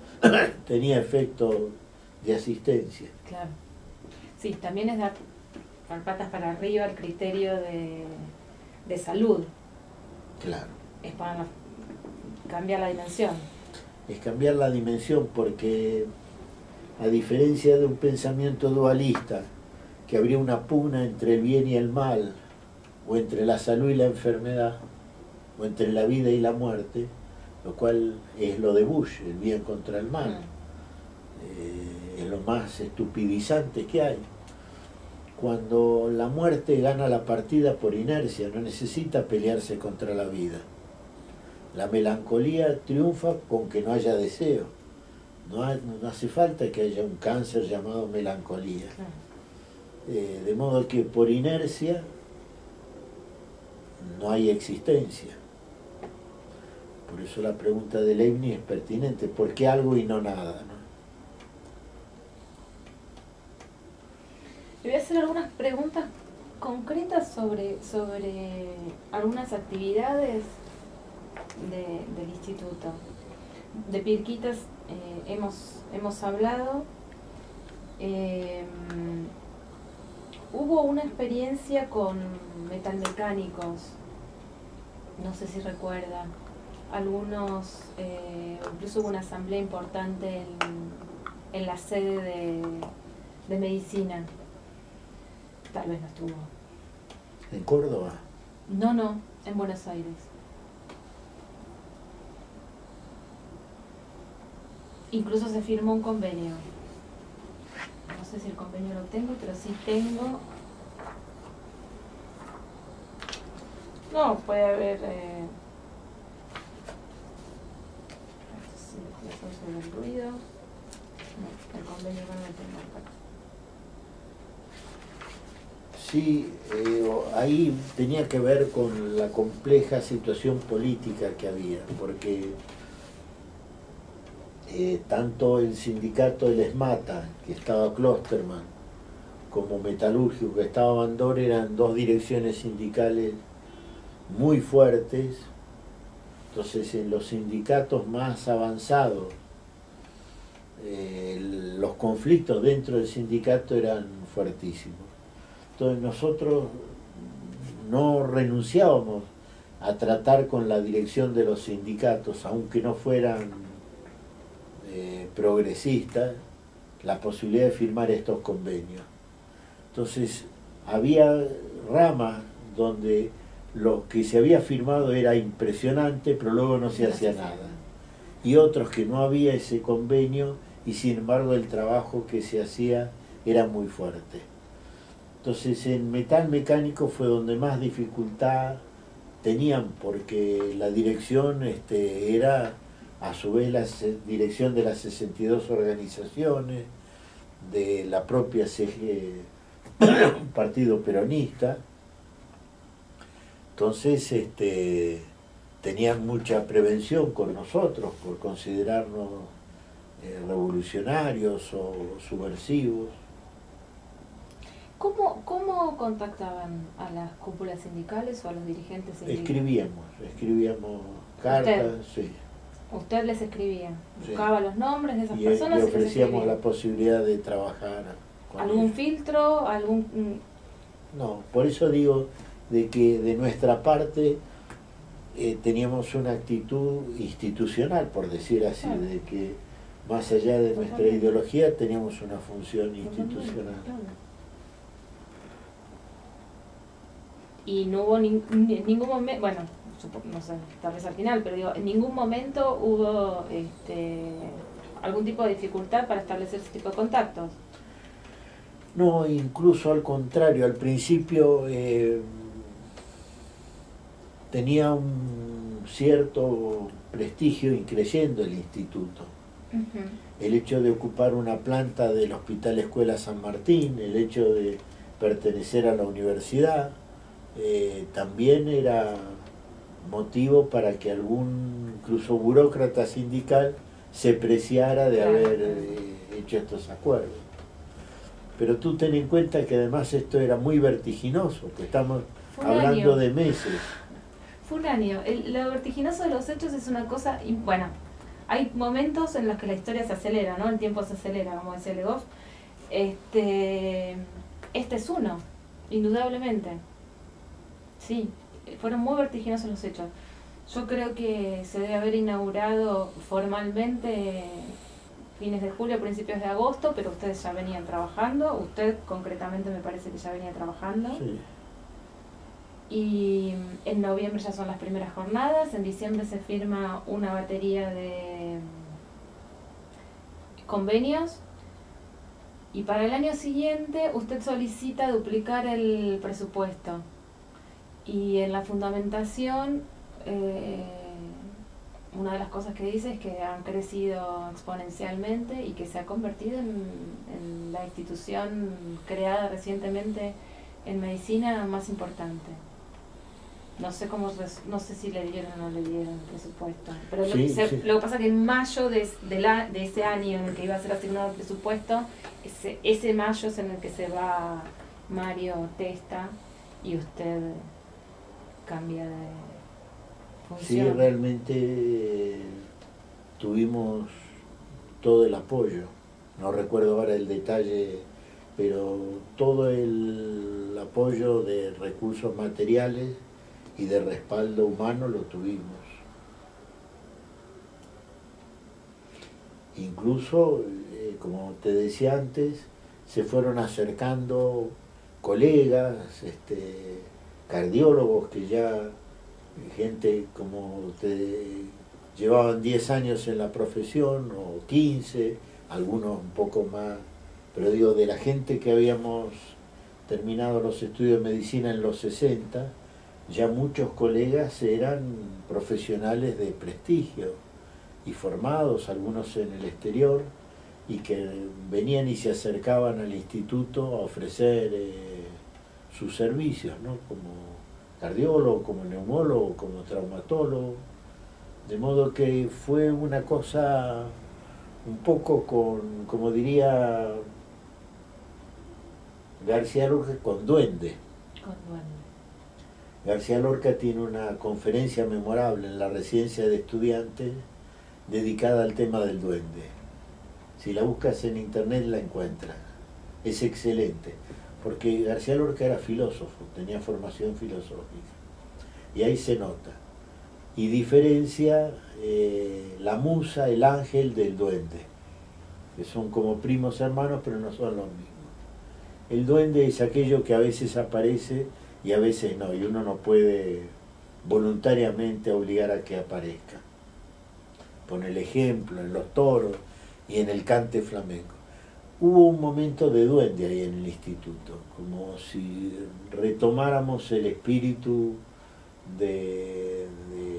tenía efecto de asistencia. Claro. Sí, también es patas para arriba el criterio de salud. Claro. Es para cambiar la dimensión. Es cambiar la dimensión porque, a diferencia de un pensamiento dualista, que habría una pugna entre el bien y el mal, o entre la salud y la enfermedad, o entre la vida y la muerte, lo cual es lo de Bush, el bien contra el mal. Es lo más estupidizante que hay. Cuando la muerte gana la partida por inercia, no necesita pelearse contra la vida. La melancolía triunfa con que no haya deseo. No hace falta que haya un cáncer llamado melancolía. De modo que por inercia no hay existencia. Por eso la pregunta de Leibniz es pertinente. ¿Por qué algo y no nada? ¿No? Le voy a hacer algunas preguntas concretas sobre algunas actividades del instituto. De Pirquitas hemos hablado. Hubo una experiencia con metalmecánicos, no sé si recuerda. Algunos, incluso hubo una asamblea importante en la sede de medicina. Tal vez no estuvo. ¿En Córdoba? No, en Buenos Aires. Incluso se firmó un convenio. No sé si el convenio lo tengo, pero sí tengo. No, puede haber... sobre el ruido. No, el convenio no lo tengo acá. Sí, ahí tenía que ver con la compleja situación política que había, porque tanto el sindicato del ESMATA, que estaba Klosterman, como Metalúrgico, que estaba Bandor, eran dos direcciones sindicales muy fuertes. Entonces, en los sindicatos más avanzados, los conflictos dentro del sindicato eran fuertísimos. Entonces nosotros no renunciábamos a tratar con la dirección de los sindicatos, aunque no fueran progresistas, la posibilidad de firmar estos convenios. Entonces había ramas donde lo que se había firmado era impresionante, pero luego no se hacía nada. Y otros que no había ese convenio y sin embargo el trabajo que se hacía era muy fuerte. Entonces en metal mecánico fue donde más dificultad tenían, porque la dirección era a su vez la dirección de las 62 organizaciones, de la propia CG, Partido Peronista. Entonces tenían mucha prevención con nosotros por considerarnos revolucionarios o subversivos. ¿Cómo contactaban a las cúpulas sindicales o a los dirigentes sindicales? Escribíamos cartas, sí. ¿Usted les escribía? Sí. ¿Buscaba los nombres de esas personas? Y ofrecíamos la posibilidad de trabajar con ¿Algún ellos. filtro? No, por eso digo de que de nuestra parte teníamos una actitud institucional, por decir así, Claro. de que más allá de nuestra ideología teníamos una función institucional. Claro. Y no hubo ningún momento, bueno, no sé, tal vez al final, pero digo, en ningún momento hubo algún tipo de dificultad para establecer ese tipo de contactos. No, incluso al contrario, al principio tenía un cierto prestigio increyendo el instituto. El hecho de ocupar una planta del Hospital Escuela San Martín, el hecho de pertenecer a la universidad, también era motivo para que algún, incluso burócrata sindical, se preciara de haber hecho estos acuerdos. Pero tú ten en cuenta que además esto era muy vertiginoso, que estamos hablando de meses. Fue un año. Lo vertiginoso de los hechos es una cosa, bueno, hay momentos en los que la historia se acelera, ¿no? El tiempo se acelera, como decía Legoff. Este es uno. Indudablemente, sí, fueron muy vertiginosos los hechos. Yo creo que se debe haber inaugurado formalmente fines de julio, principios de agosto, pero ustedes ya venían trabajando, usted concretamente me parece que ya venía trabajando. Sí. Y en noviembre ya son las primeras jornadas, en diciembre se firma una batería de convenios y para el año siguiente usted solicita duplicar el presupuesto y en la fundamentación una de las cosas que dice es que han crecido exponencialmente y que se ha convertido en la institución creada recientemente en medicina más importante. No sé no sé si le dieron o no le dieron el presupuesto, pero Sí, sí. lo que pasa es que en mayo de ese año en el que iba a ser asignado el presupuesto, ese mayo es en el que se va Mario Testa y usted cambia de Sí, función. realmente tuvimos todo el apoyo. No recuerdo ahora el detalle, pero todo el apoyo de recursos materiales y de respaldo humano lo tuvimos. Incluso, como te decía antes, se fueron acercando colegas, cardiólogos que ya, gente como llevaban 10 años en la profesión o 15, algunos un poco más, pero digo, de la gente que habíamos terminado los estudios de medicina en los 60, ya muchos colegas eran profesionales de prestigio y formados, algunos en el exterior, y que venían y se acercaban al instituto a ofrecer sus servicios, ¿no? Como cardiólogo, como neumólogo, como traumatólogo, de modo que fue una cosa un poco como diría García Lorca, con duende. Con duende. García Lorca tiene una conferencia memorable en la residencia de estudiantes dedicada al tema del duende. Si la buscas en internet la encuentras. Es excelente, porque García Lorca era filósofo, tenía formación filosófica. Y ahí se nota. Y diferencia la musa, el ángel del duende, que son como primos hermanos, pero no son los mismos. El duende es aquello que a veces aparece y a veces no, y uno no puede voluntariamente obligar a que aparezca. Pone el ejemplo en los toros y en el cante flamenco. Hubo un momento de duende ahí en el instituto, como si retomáramos el espíritu de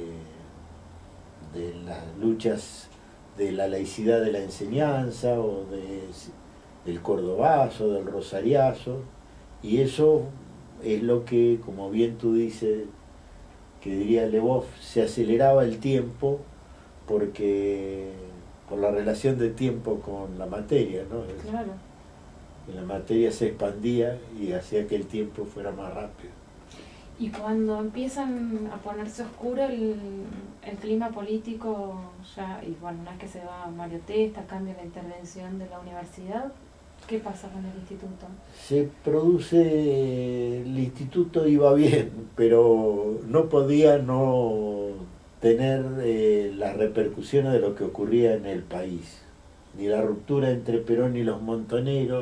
las luchas de la laicidad de la enseñanza o del cordobazo, del rosariazo, y eso es lo que, como bien tú dices, que diría Leboff, se aceleraba el tiempo porque por la relación de tiempo con la materia, ¿no? Claro. La materia se expandía y hacía que el tiempo fuera más rápido. Y cuando empiezan a ponerse oscuro el clima político, ya, y bueno, una vez que se va Mario Testa, cambia la intervención de la universidad, ¿qué pasa con el instituto? Se produce, el instituto iba bien, pero no podía no tener las repercusiones de lo que ocurría en el país. Ni la ruptura entre Perón y los montoneros,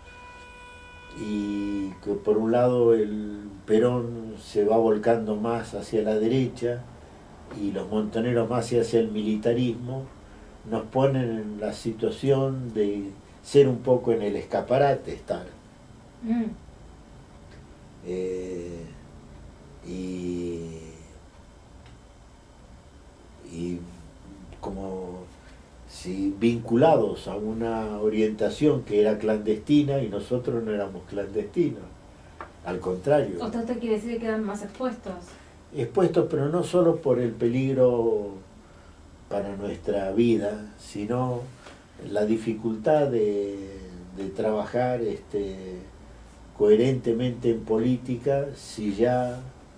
y que por un lado el Perón se va volcando más hacia la derecha y los montoneros más hacia el militarismo, nos ponen en la situación de ser un poco en el escaparate, estar. Y como si vinculados a una orientación que era clandestina y nosotros no éramos clandestinos, al contrario. ¿O usted quiere decir que quedan más expuestos? Expuestos, pero no solo por el peligro para nuestra vida, sino la dificultad de trabajar coherentemente en política si ya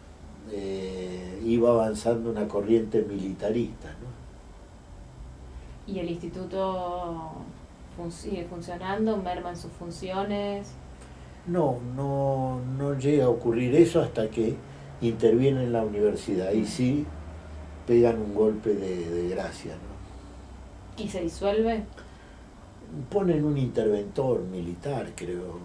iba avanzando una corriente militarista, ¿no? ¿Y el instituto sigue funcionando, merman sus funciones? No llega a ocurrir eso hasta que interviene en la universidad. Ahí sí pegan un golpe de gracia, ¿no? ¿Y se disuelve? Ponen un interventor militar, creo.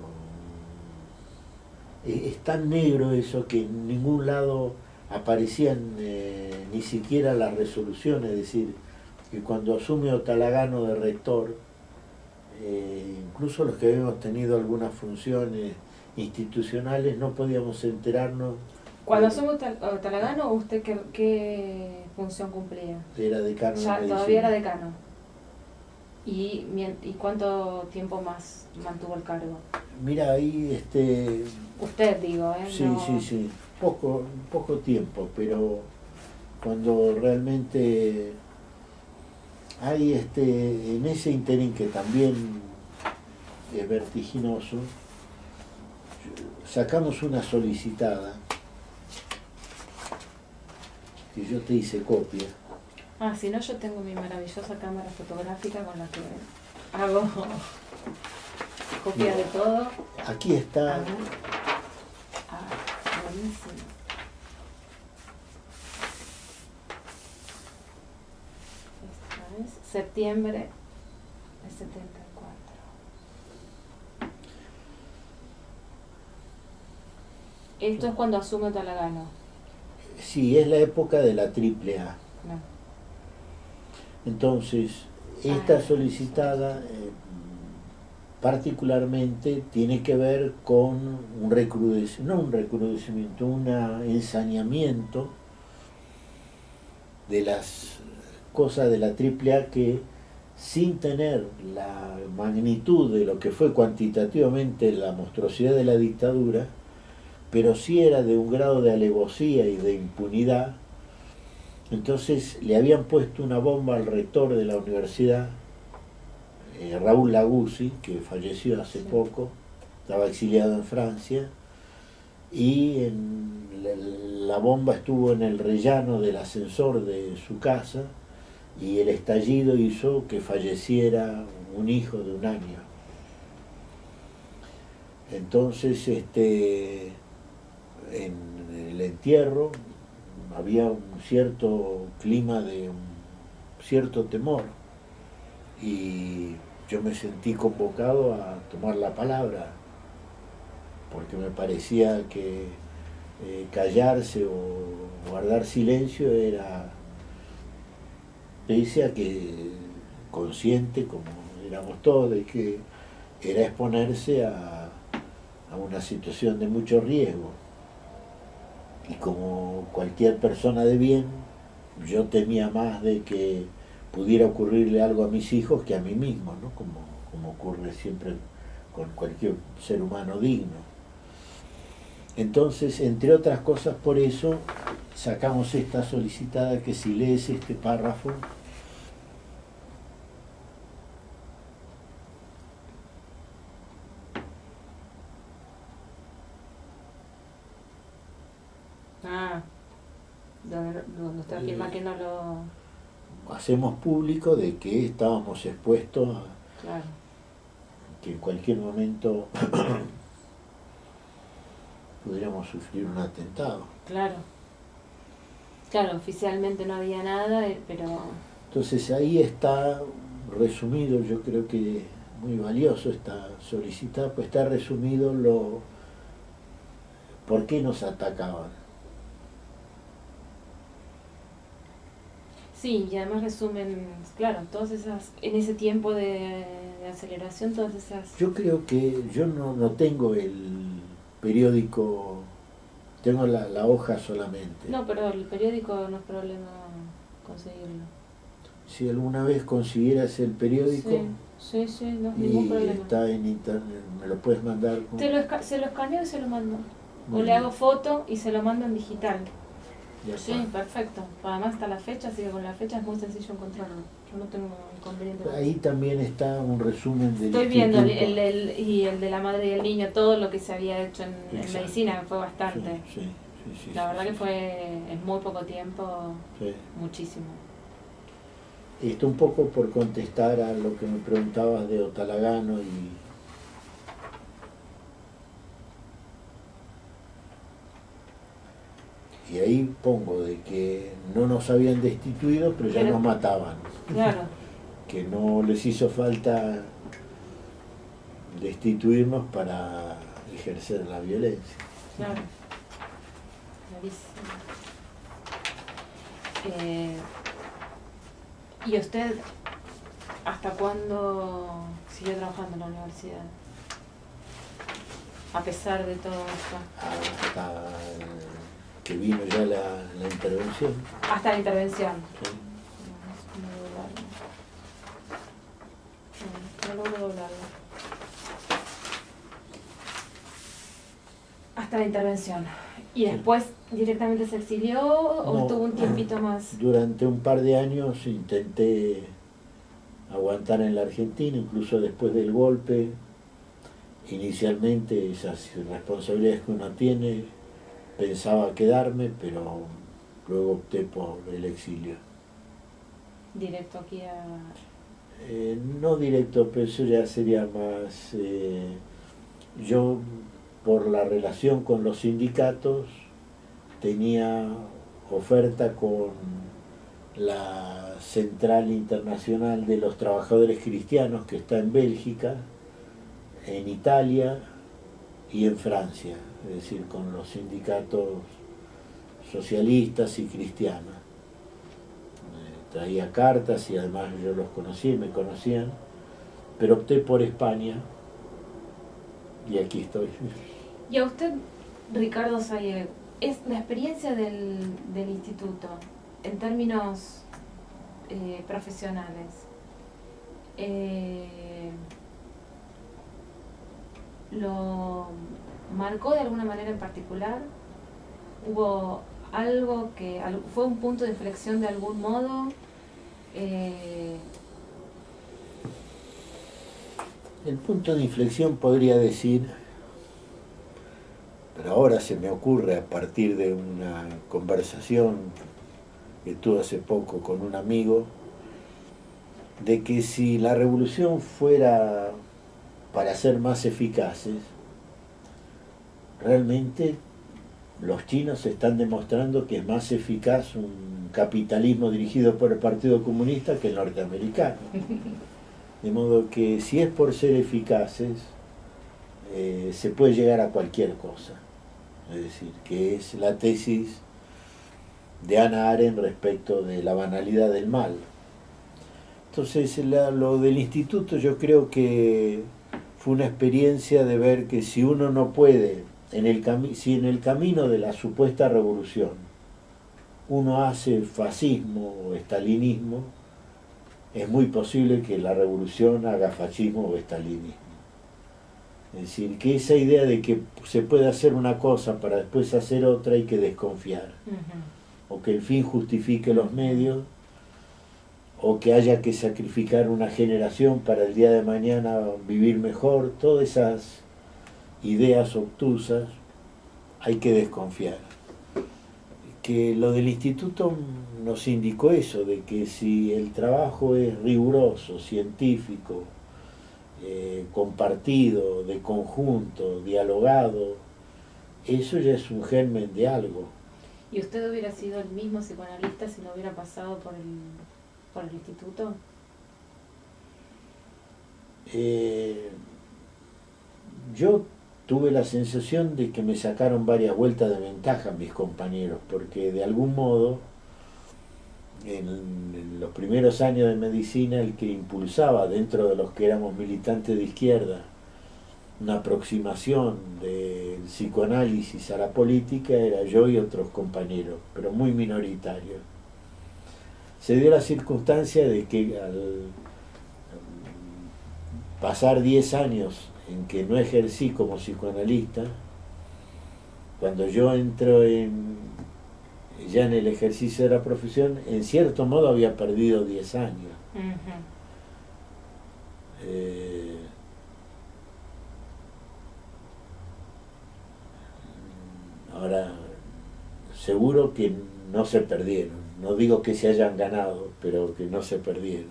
Es tan negro eso que en ningún lado aparecían ni siquiera las resoluciones, es decir, que cuando asume Otalagano de rector, incluso los que habíamos tenido algunas funciones institucionales no podíamos enterarnos. Cuando asume Otalagano, ¿usted qué función cumplía? Era decano de medicina. Todavía era decano. ¿Y cuánto tiempo más mantuvo el cargo? Mira, ahí Usted, digo, ¿eh? Sí, no... sí. Poco tiempo, pero cuando realmente hay en ese interín que también es vertiginoso, sacamos una solicitada que yo te hice copia. Ah, si no, yo tengo mi maravillosa cámara fotográfica con la que hago copia de todo. Aquí está. Buenísimo. Esta es septiembre de 74. Esto es cuando asume Otalagano. Sí, es la época de la Triple A. No. Entonces, esta solicitada particularmente tiene que ver con un recrudecimiento, un ensañamiento de las cosas de la Triple A que, sin tener la magnitud de lo que fue cuantitativamente la monstruosidad de la dictadura, pero sí era de un grado de alevosía y de impunidad. Entonces le habían puesto una bomba al rector de la universidad, Raúl Laguzzi, que falleció hace poco, estaba exiliado en Francia, y la bomba estuvo en el rellano del ascensor de su casa, y el estallido hizo que falleciera un hijo de 1 año. Entonces, en el entierro había un cierto clima de un cierto temor, y yo me sentí convocado a tomar la palabra, porque me parecía que callarse o guardar silencio era, pese a que consciente, como éramos todos, de que era exponerse a una situación de mucho riesgo. Y como cualquier persona de bien, yo temía más de que pudiera ocurrirle algo a mis hijos que a mí mismo, ¿no? Como ocurre siempre con cualquier ser humano digno. Entonces, entre otras cosas, por eso sacamos esta solicitada, que si lees este párrafo, donde usted afirma que no lo... hacemos público de que estábamos expuestos a Claro. que en cualquier momento pudiéramos sufrir un atentado. Claro. Claro, oficialmente no había nada, pero... Entonces ahí está resumido, yo creo que muy valioso esta solicitada, pues está resumido por qué nos atacaban. Sí, y además resumen, claro, todas esas, en ese tiempo de aceleración, todas esas... Yo creo que yo no tengo el periódico, tengo la hoja solamente. No, pero el periódico no es problema conseguirlo. Si alguna vez consiguieras el periódico, sí, no es ningún problema. Está en internet, me lo puedes mandar. Se lo escaneo y se lo mando. Muy O le bien. hago foto y se lo mando en digital. Ya Sí, está. perfecto. Además está la fecha, así que con la fecha es muy sencillo encontrarlo. Yo no tengo inconveniente. Ahí también está un resumen del Estoy viendo instituto. y el de la madre y el niño, todo lo que se había hecho en Exacto. medicina, fue bastante. Sí, La verdad que fue en muy poco tiempo, sí. muchísimo. Esto un poco por contestar a lo que me preguntabas de Otalagano Y ahí pongo de que no nos habían destituido, pero ya nos mataban. Claro. Que no les hizo falta destituirnos para ejercer la violencia. Claro. Clarísimo. ¿Y usted hasta cuándo siguió trabajando en la universidad? A pesar de todo esto. Hasta que vino ya la intervención. Hasta la intervención. Sí. No logro doblarlo. Hasta la intervención. ¿Y después directamente se exilió o No, estuvo un tiempito más? Durante un par de años intenté aguantar en la Argentina, incluso después del golpe. Inicialmente esas responsabilidades que uno tiene, pensaba quedarme, pero luego opté por el exilio. Directo aquí a... No directo, pero eso ya sería más... yo, por la relación con los sindicatos, tenía oferta con la Central Internacional de los Trabajadores Cristianos, que está en Bélgica, en Italia y en Francia, es decir, con los sindicatos socialistas y cristianos. Traía cartas y además yo los conocí, me conocían, pero opté por España y aquí estoy. Y a usted, Ricardo Salle, es la experiencia del instituto en términos profesionales. ¿Lo marcó de alguna manera en particular? ¿Hubo algo que fue un punto de inflexión de algún modo? El punto de inflexión podría decir, pero ahora se me ocurre a partir de una conversación que tuve hace poco con un amigo, de que si la revolución fuera para ser más eficaces, realmente los chinos están demostrando que es más eficaz un capitalismo dirigido por el Partido Comunista que el norteamericano. De modo que si es por ser eficaces, se puede llegar a cualquier cosa. Es decir, que es la tesis de Hannah Arendt respecto de la banalidad del mal. Entonces, lo del instituto yo creo que fue una experiencia de ver que si uno no puede, si en el camino de la supuesta revolución uno hace fascismo o estalinismo, es muy posible que la revolución haga fascismo o estalinismo. Es decir, que esa idea de que se puede hacer una cosa para después hacer otra hay que desconfiar. O que el fin justifique los medios, o que haya que sacrificar una generación para el día de mañana vivir mejor. Todas esas ideas obtusas hay que desconfiar. Que lo del instituto nos indicó eso, de que si el trabajo es riguroso, científico, compartido, de conjunto, dialogado, eso ya es un germen de algo. ¿Y usted hubiera sido el mismo psicoanalista si no hubiera pasado por el instituto? Yo tuve la sensación de que me sacaron varias vueltas de ventaja mis compañeros, porque de algún modo, en los primeros años de medicina, el que impulsaba dentro de los que éramos militantes de izquierda una aproximación del psicoanálisis a la política era yo y otros compañeros, pero muy minoritarios. Se dio la circunstancia de que al pasar 10 años en que no ejercí como psicoanalista, cuando yo entro ya en el ejercicio de la profesión, en cierto modo había perdido 10 años. Ahora, seguro que no se perdieron. No digo que se hayan ganado, pero que no se perdieron.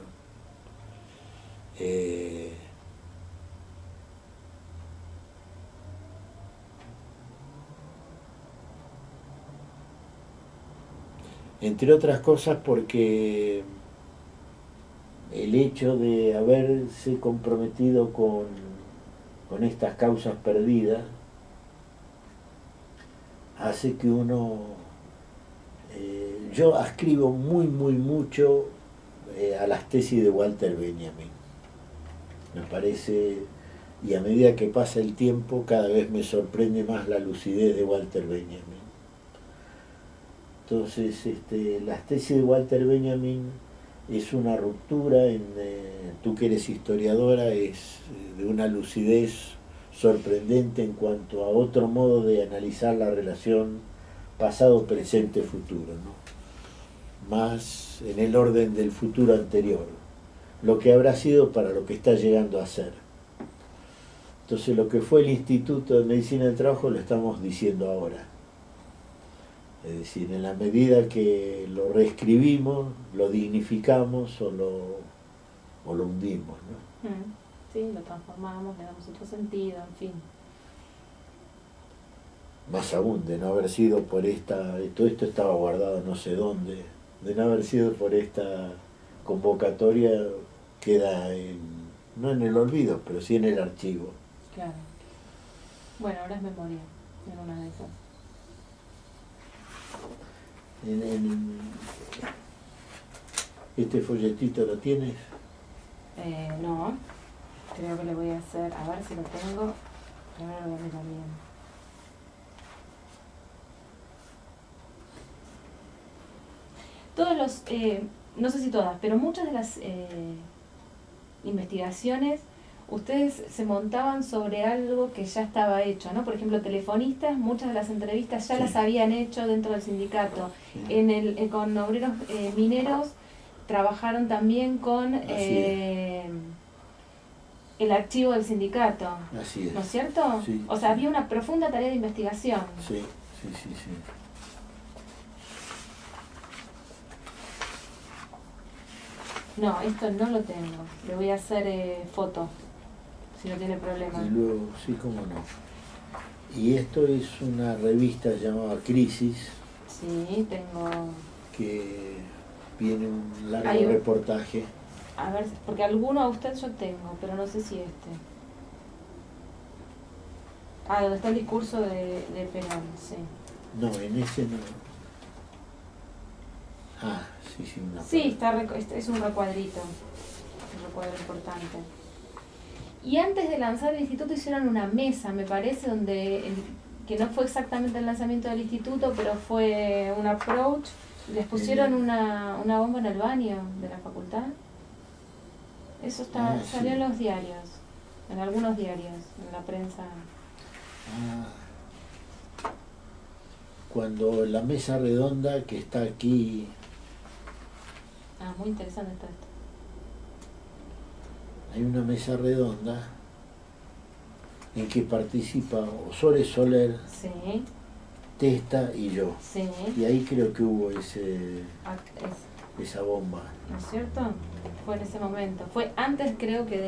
Entre otras cosas porque el hecho de haberse comprometido con estas causas perdidas hace que uno... yo ascribo mucho a las tesis de Walter Benjamin. Me parece, y a medida que pasa el tiempo, cada vez me sorprende más la lucidez de Walter Benjamin. Entonces, las tesis de Walter Benjamin es una ruptura tú que eres historiadora, es de una lucidez sorprendente en cuanto a otro modo de analizar la relación pasado, presente, futuro, ¿no? Más en el orden del futuro anterior, lo que habrá sido para lo que está llegando a ser. Entonces lo que fue el Instituto de Medicina del Trabajo lo estamos diciendo ahora. Es decir, en la medida que lo reescribimos, lo dignificamos o lo hundimos, ¿no? Sí, lo transformamos, le damos otro sentido, en fin. Más aún, de no haber sido por todo esto estaba guardado no sé dónde, de no haber sido por esta convocatoria, queda no en el olvido, pero sí en el archivo. Claro. Bueno, ahora es memoria, en una de esas. ¿Este folletito lo tienes? No, creo que le voy a hacer, a ver si lo tengo, primero lo voy a mirar bien. Todos los, no sé si todas, pero muchas de las investigaciones, ustedes se montaban sobre algo que ya estaba hecho, ¿no? Por ejemplo, telefonistas, muchas de las entrevistas ya Sí. las habían hecho dentro del sindicato. Sí. Con obreros mineros trabajaron también con el archivo del sindicato. Así es. ¿No es cierto? Sí, o sea, sí. había una profunda tarea de investigación. Sí. No, esto no lo tengo. Le voy a hacer foto, si no tiene problema. Y luego, sí, cómo no. Y esto es una revista llamada Crisis, Sí, tengo... que viene un largo Hay un- reportaje. A ver, porque alguno a usted yo tengo, pero no sé si este. Ah, donde está el discurso de Perón, sí. No, en ese no. Ah, sí, una Sí, parte. es un recuadro importante. Y antes de lanzar el instituto hicieron una mesa, me parece, que no fue exactamente el lanzamiento del instituto, pero fue un approach. Les pusieron una bomba en el baño de la facultad. Eso salió sí. en los diarios, en algunos diarios, en la prensa. Cuando la mesa redonda que está aquí, Ah, muy interesante todo esto. hay una mesa redonda en que participa Osores Soler, Sí, Testa y yo. sí. Y ahí creo que hubo esa bomba. ¿No es cierto? Fue en ese momento. Fue antes, creo que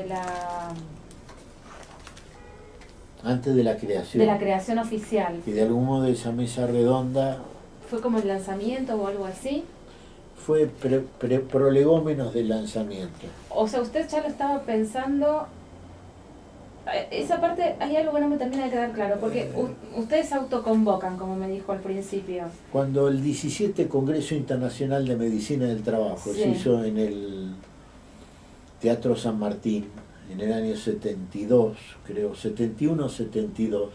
Antes de la creación. creación oficial. Y de algún modo esa mesa redonda ¿Fue como el lanzamiento o algo así? fue prolegómenos del lanzamiento. O sea, usted ya lo estaba pensando... Esa parte, hay algo que no me termina de quedar claro, porque ustedes se autoconvocan, como me dijo al principio. Cuando el 17 Congreso Internacional de Medicina del Trabajo Sí. se hizo en el Teatro San Martín, en el año 72, creo, 71 o 72,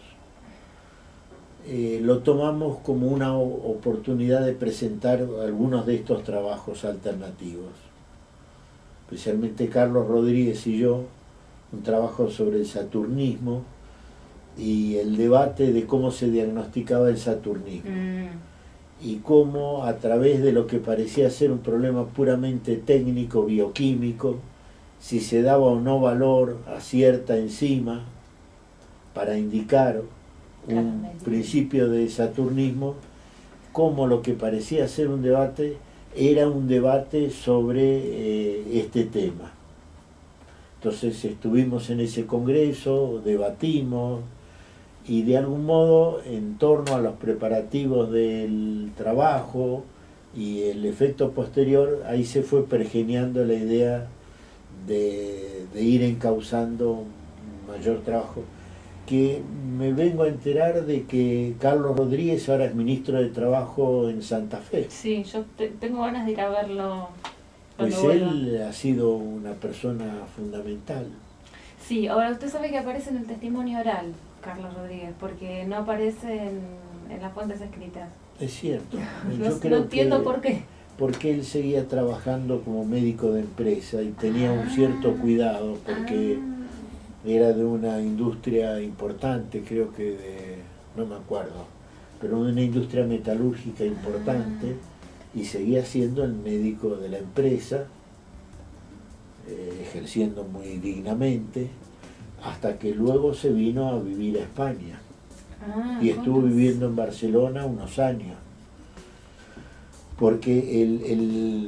lo tomamos como una oportunidad de presentar algunos de estos trabajos alternativos. Especialmente Carlos Rodríguez y yo, un trabajo sobre el saturnismo y el debate de cómo se diagnosticaba el saturnismo. Y cómo a través de lo que parecía ser un problema puramente técnico, bioquímico, si se daba o no valor a cierta enzima para indicar un principio de saturnismo, cómo lo que parecía ser un debate era un debate sobre este tema. Entonces estuvimos en ese congreso, debatimos, y de algún modo en torno a los preparativos del trabajo, Y el efecto posterior, ahí se fue pergeñando la idea de ir encauzando un mayor trabajo, que me vengo a enterar de que Carlos Rodríguez ahora es ministro de Trabajo en Santa Fe. Sí, yo tengo ganas de ir a verlo Pues cuando vuelva. él ha sido una persona fundamental. Sí, ahora usted sabe que aparece en el testimonio oral, Carlos Rodríguez, porque no aparece en las fuentes escritas. Es cierto. No, Yo creo no entiendo que por qué. porque él seguía trabajando como médico de empresa y tenía un cierto cuidado, porque era de una industria importante, creo que no me acuerdo, pero de una industria metalúrgica importante, y seguía siendo el médico de la empresa, ejerciendo muy dignamente, hasta que luego se vino a vivir a España y estuvo viviendo en Barcelona unos años, porque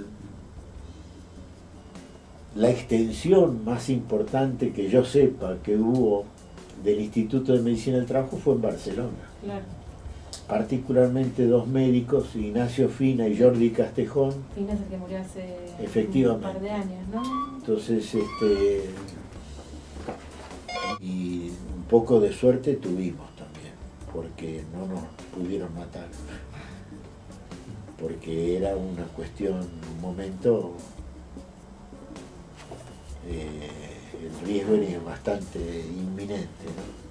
la extensión más importante que yo sepa que hubo del Instituto de Medicina del Trabajo fue en Barcelona. Claro. Particularmente dos médicos, Ignacio Fina y Jordi Castejón. Fina es el que murió hace Efectivamente. un par de años, ¿no? Entonces, y un poco de suerte tuvimos también, porque no nos pudieron matar, porque era una cuestión, un momento, el riesgo era bastante inminente, ¿no?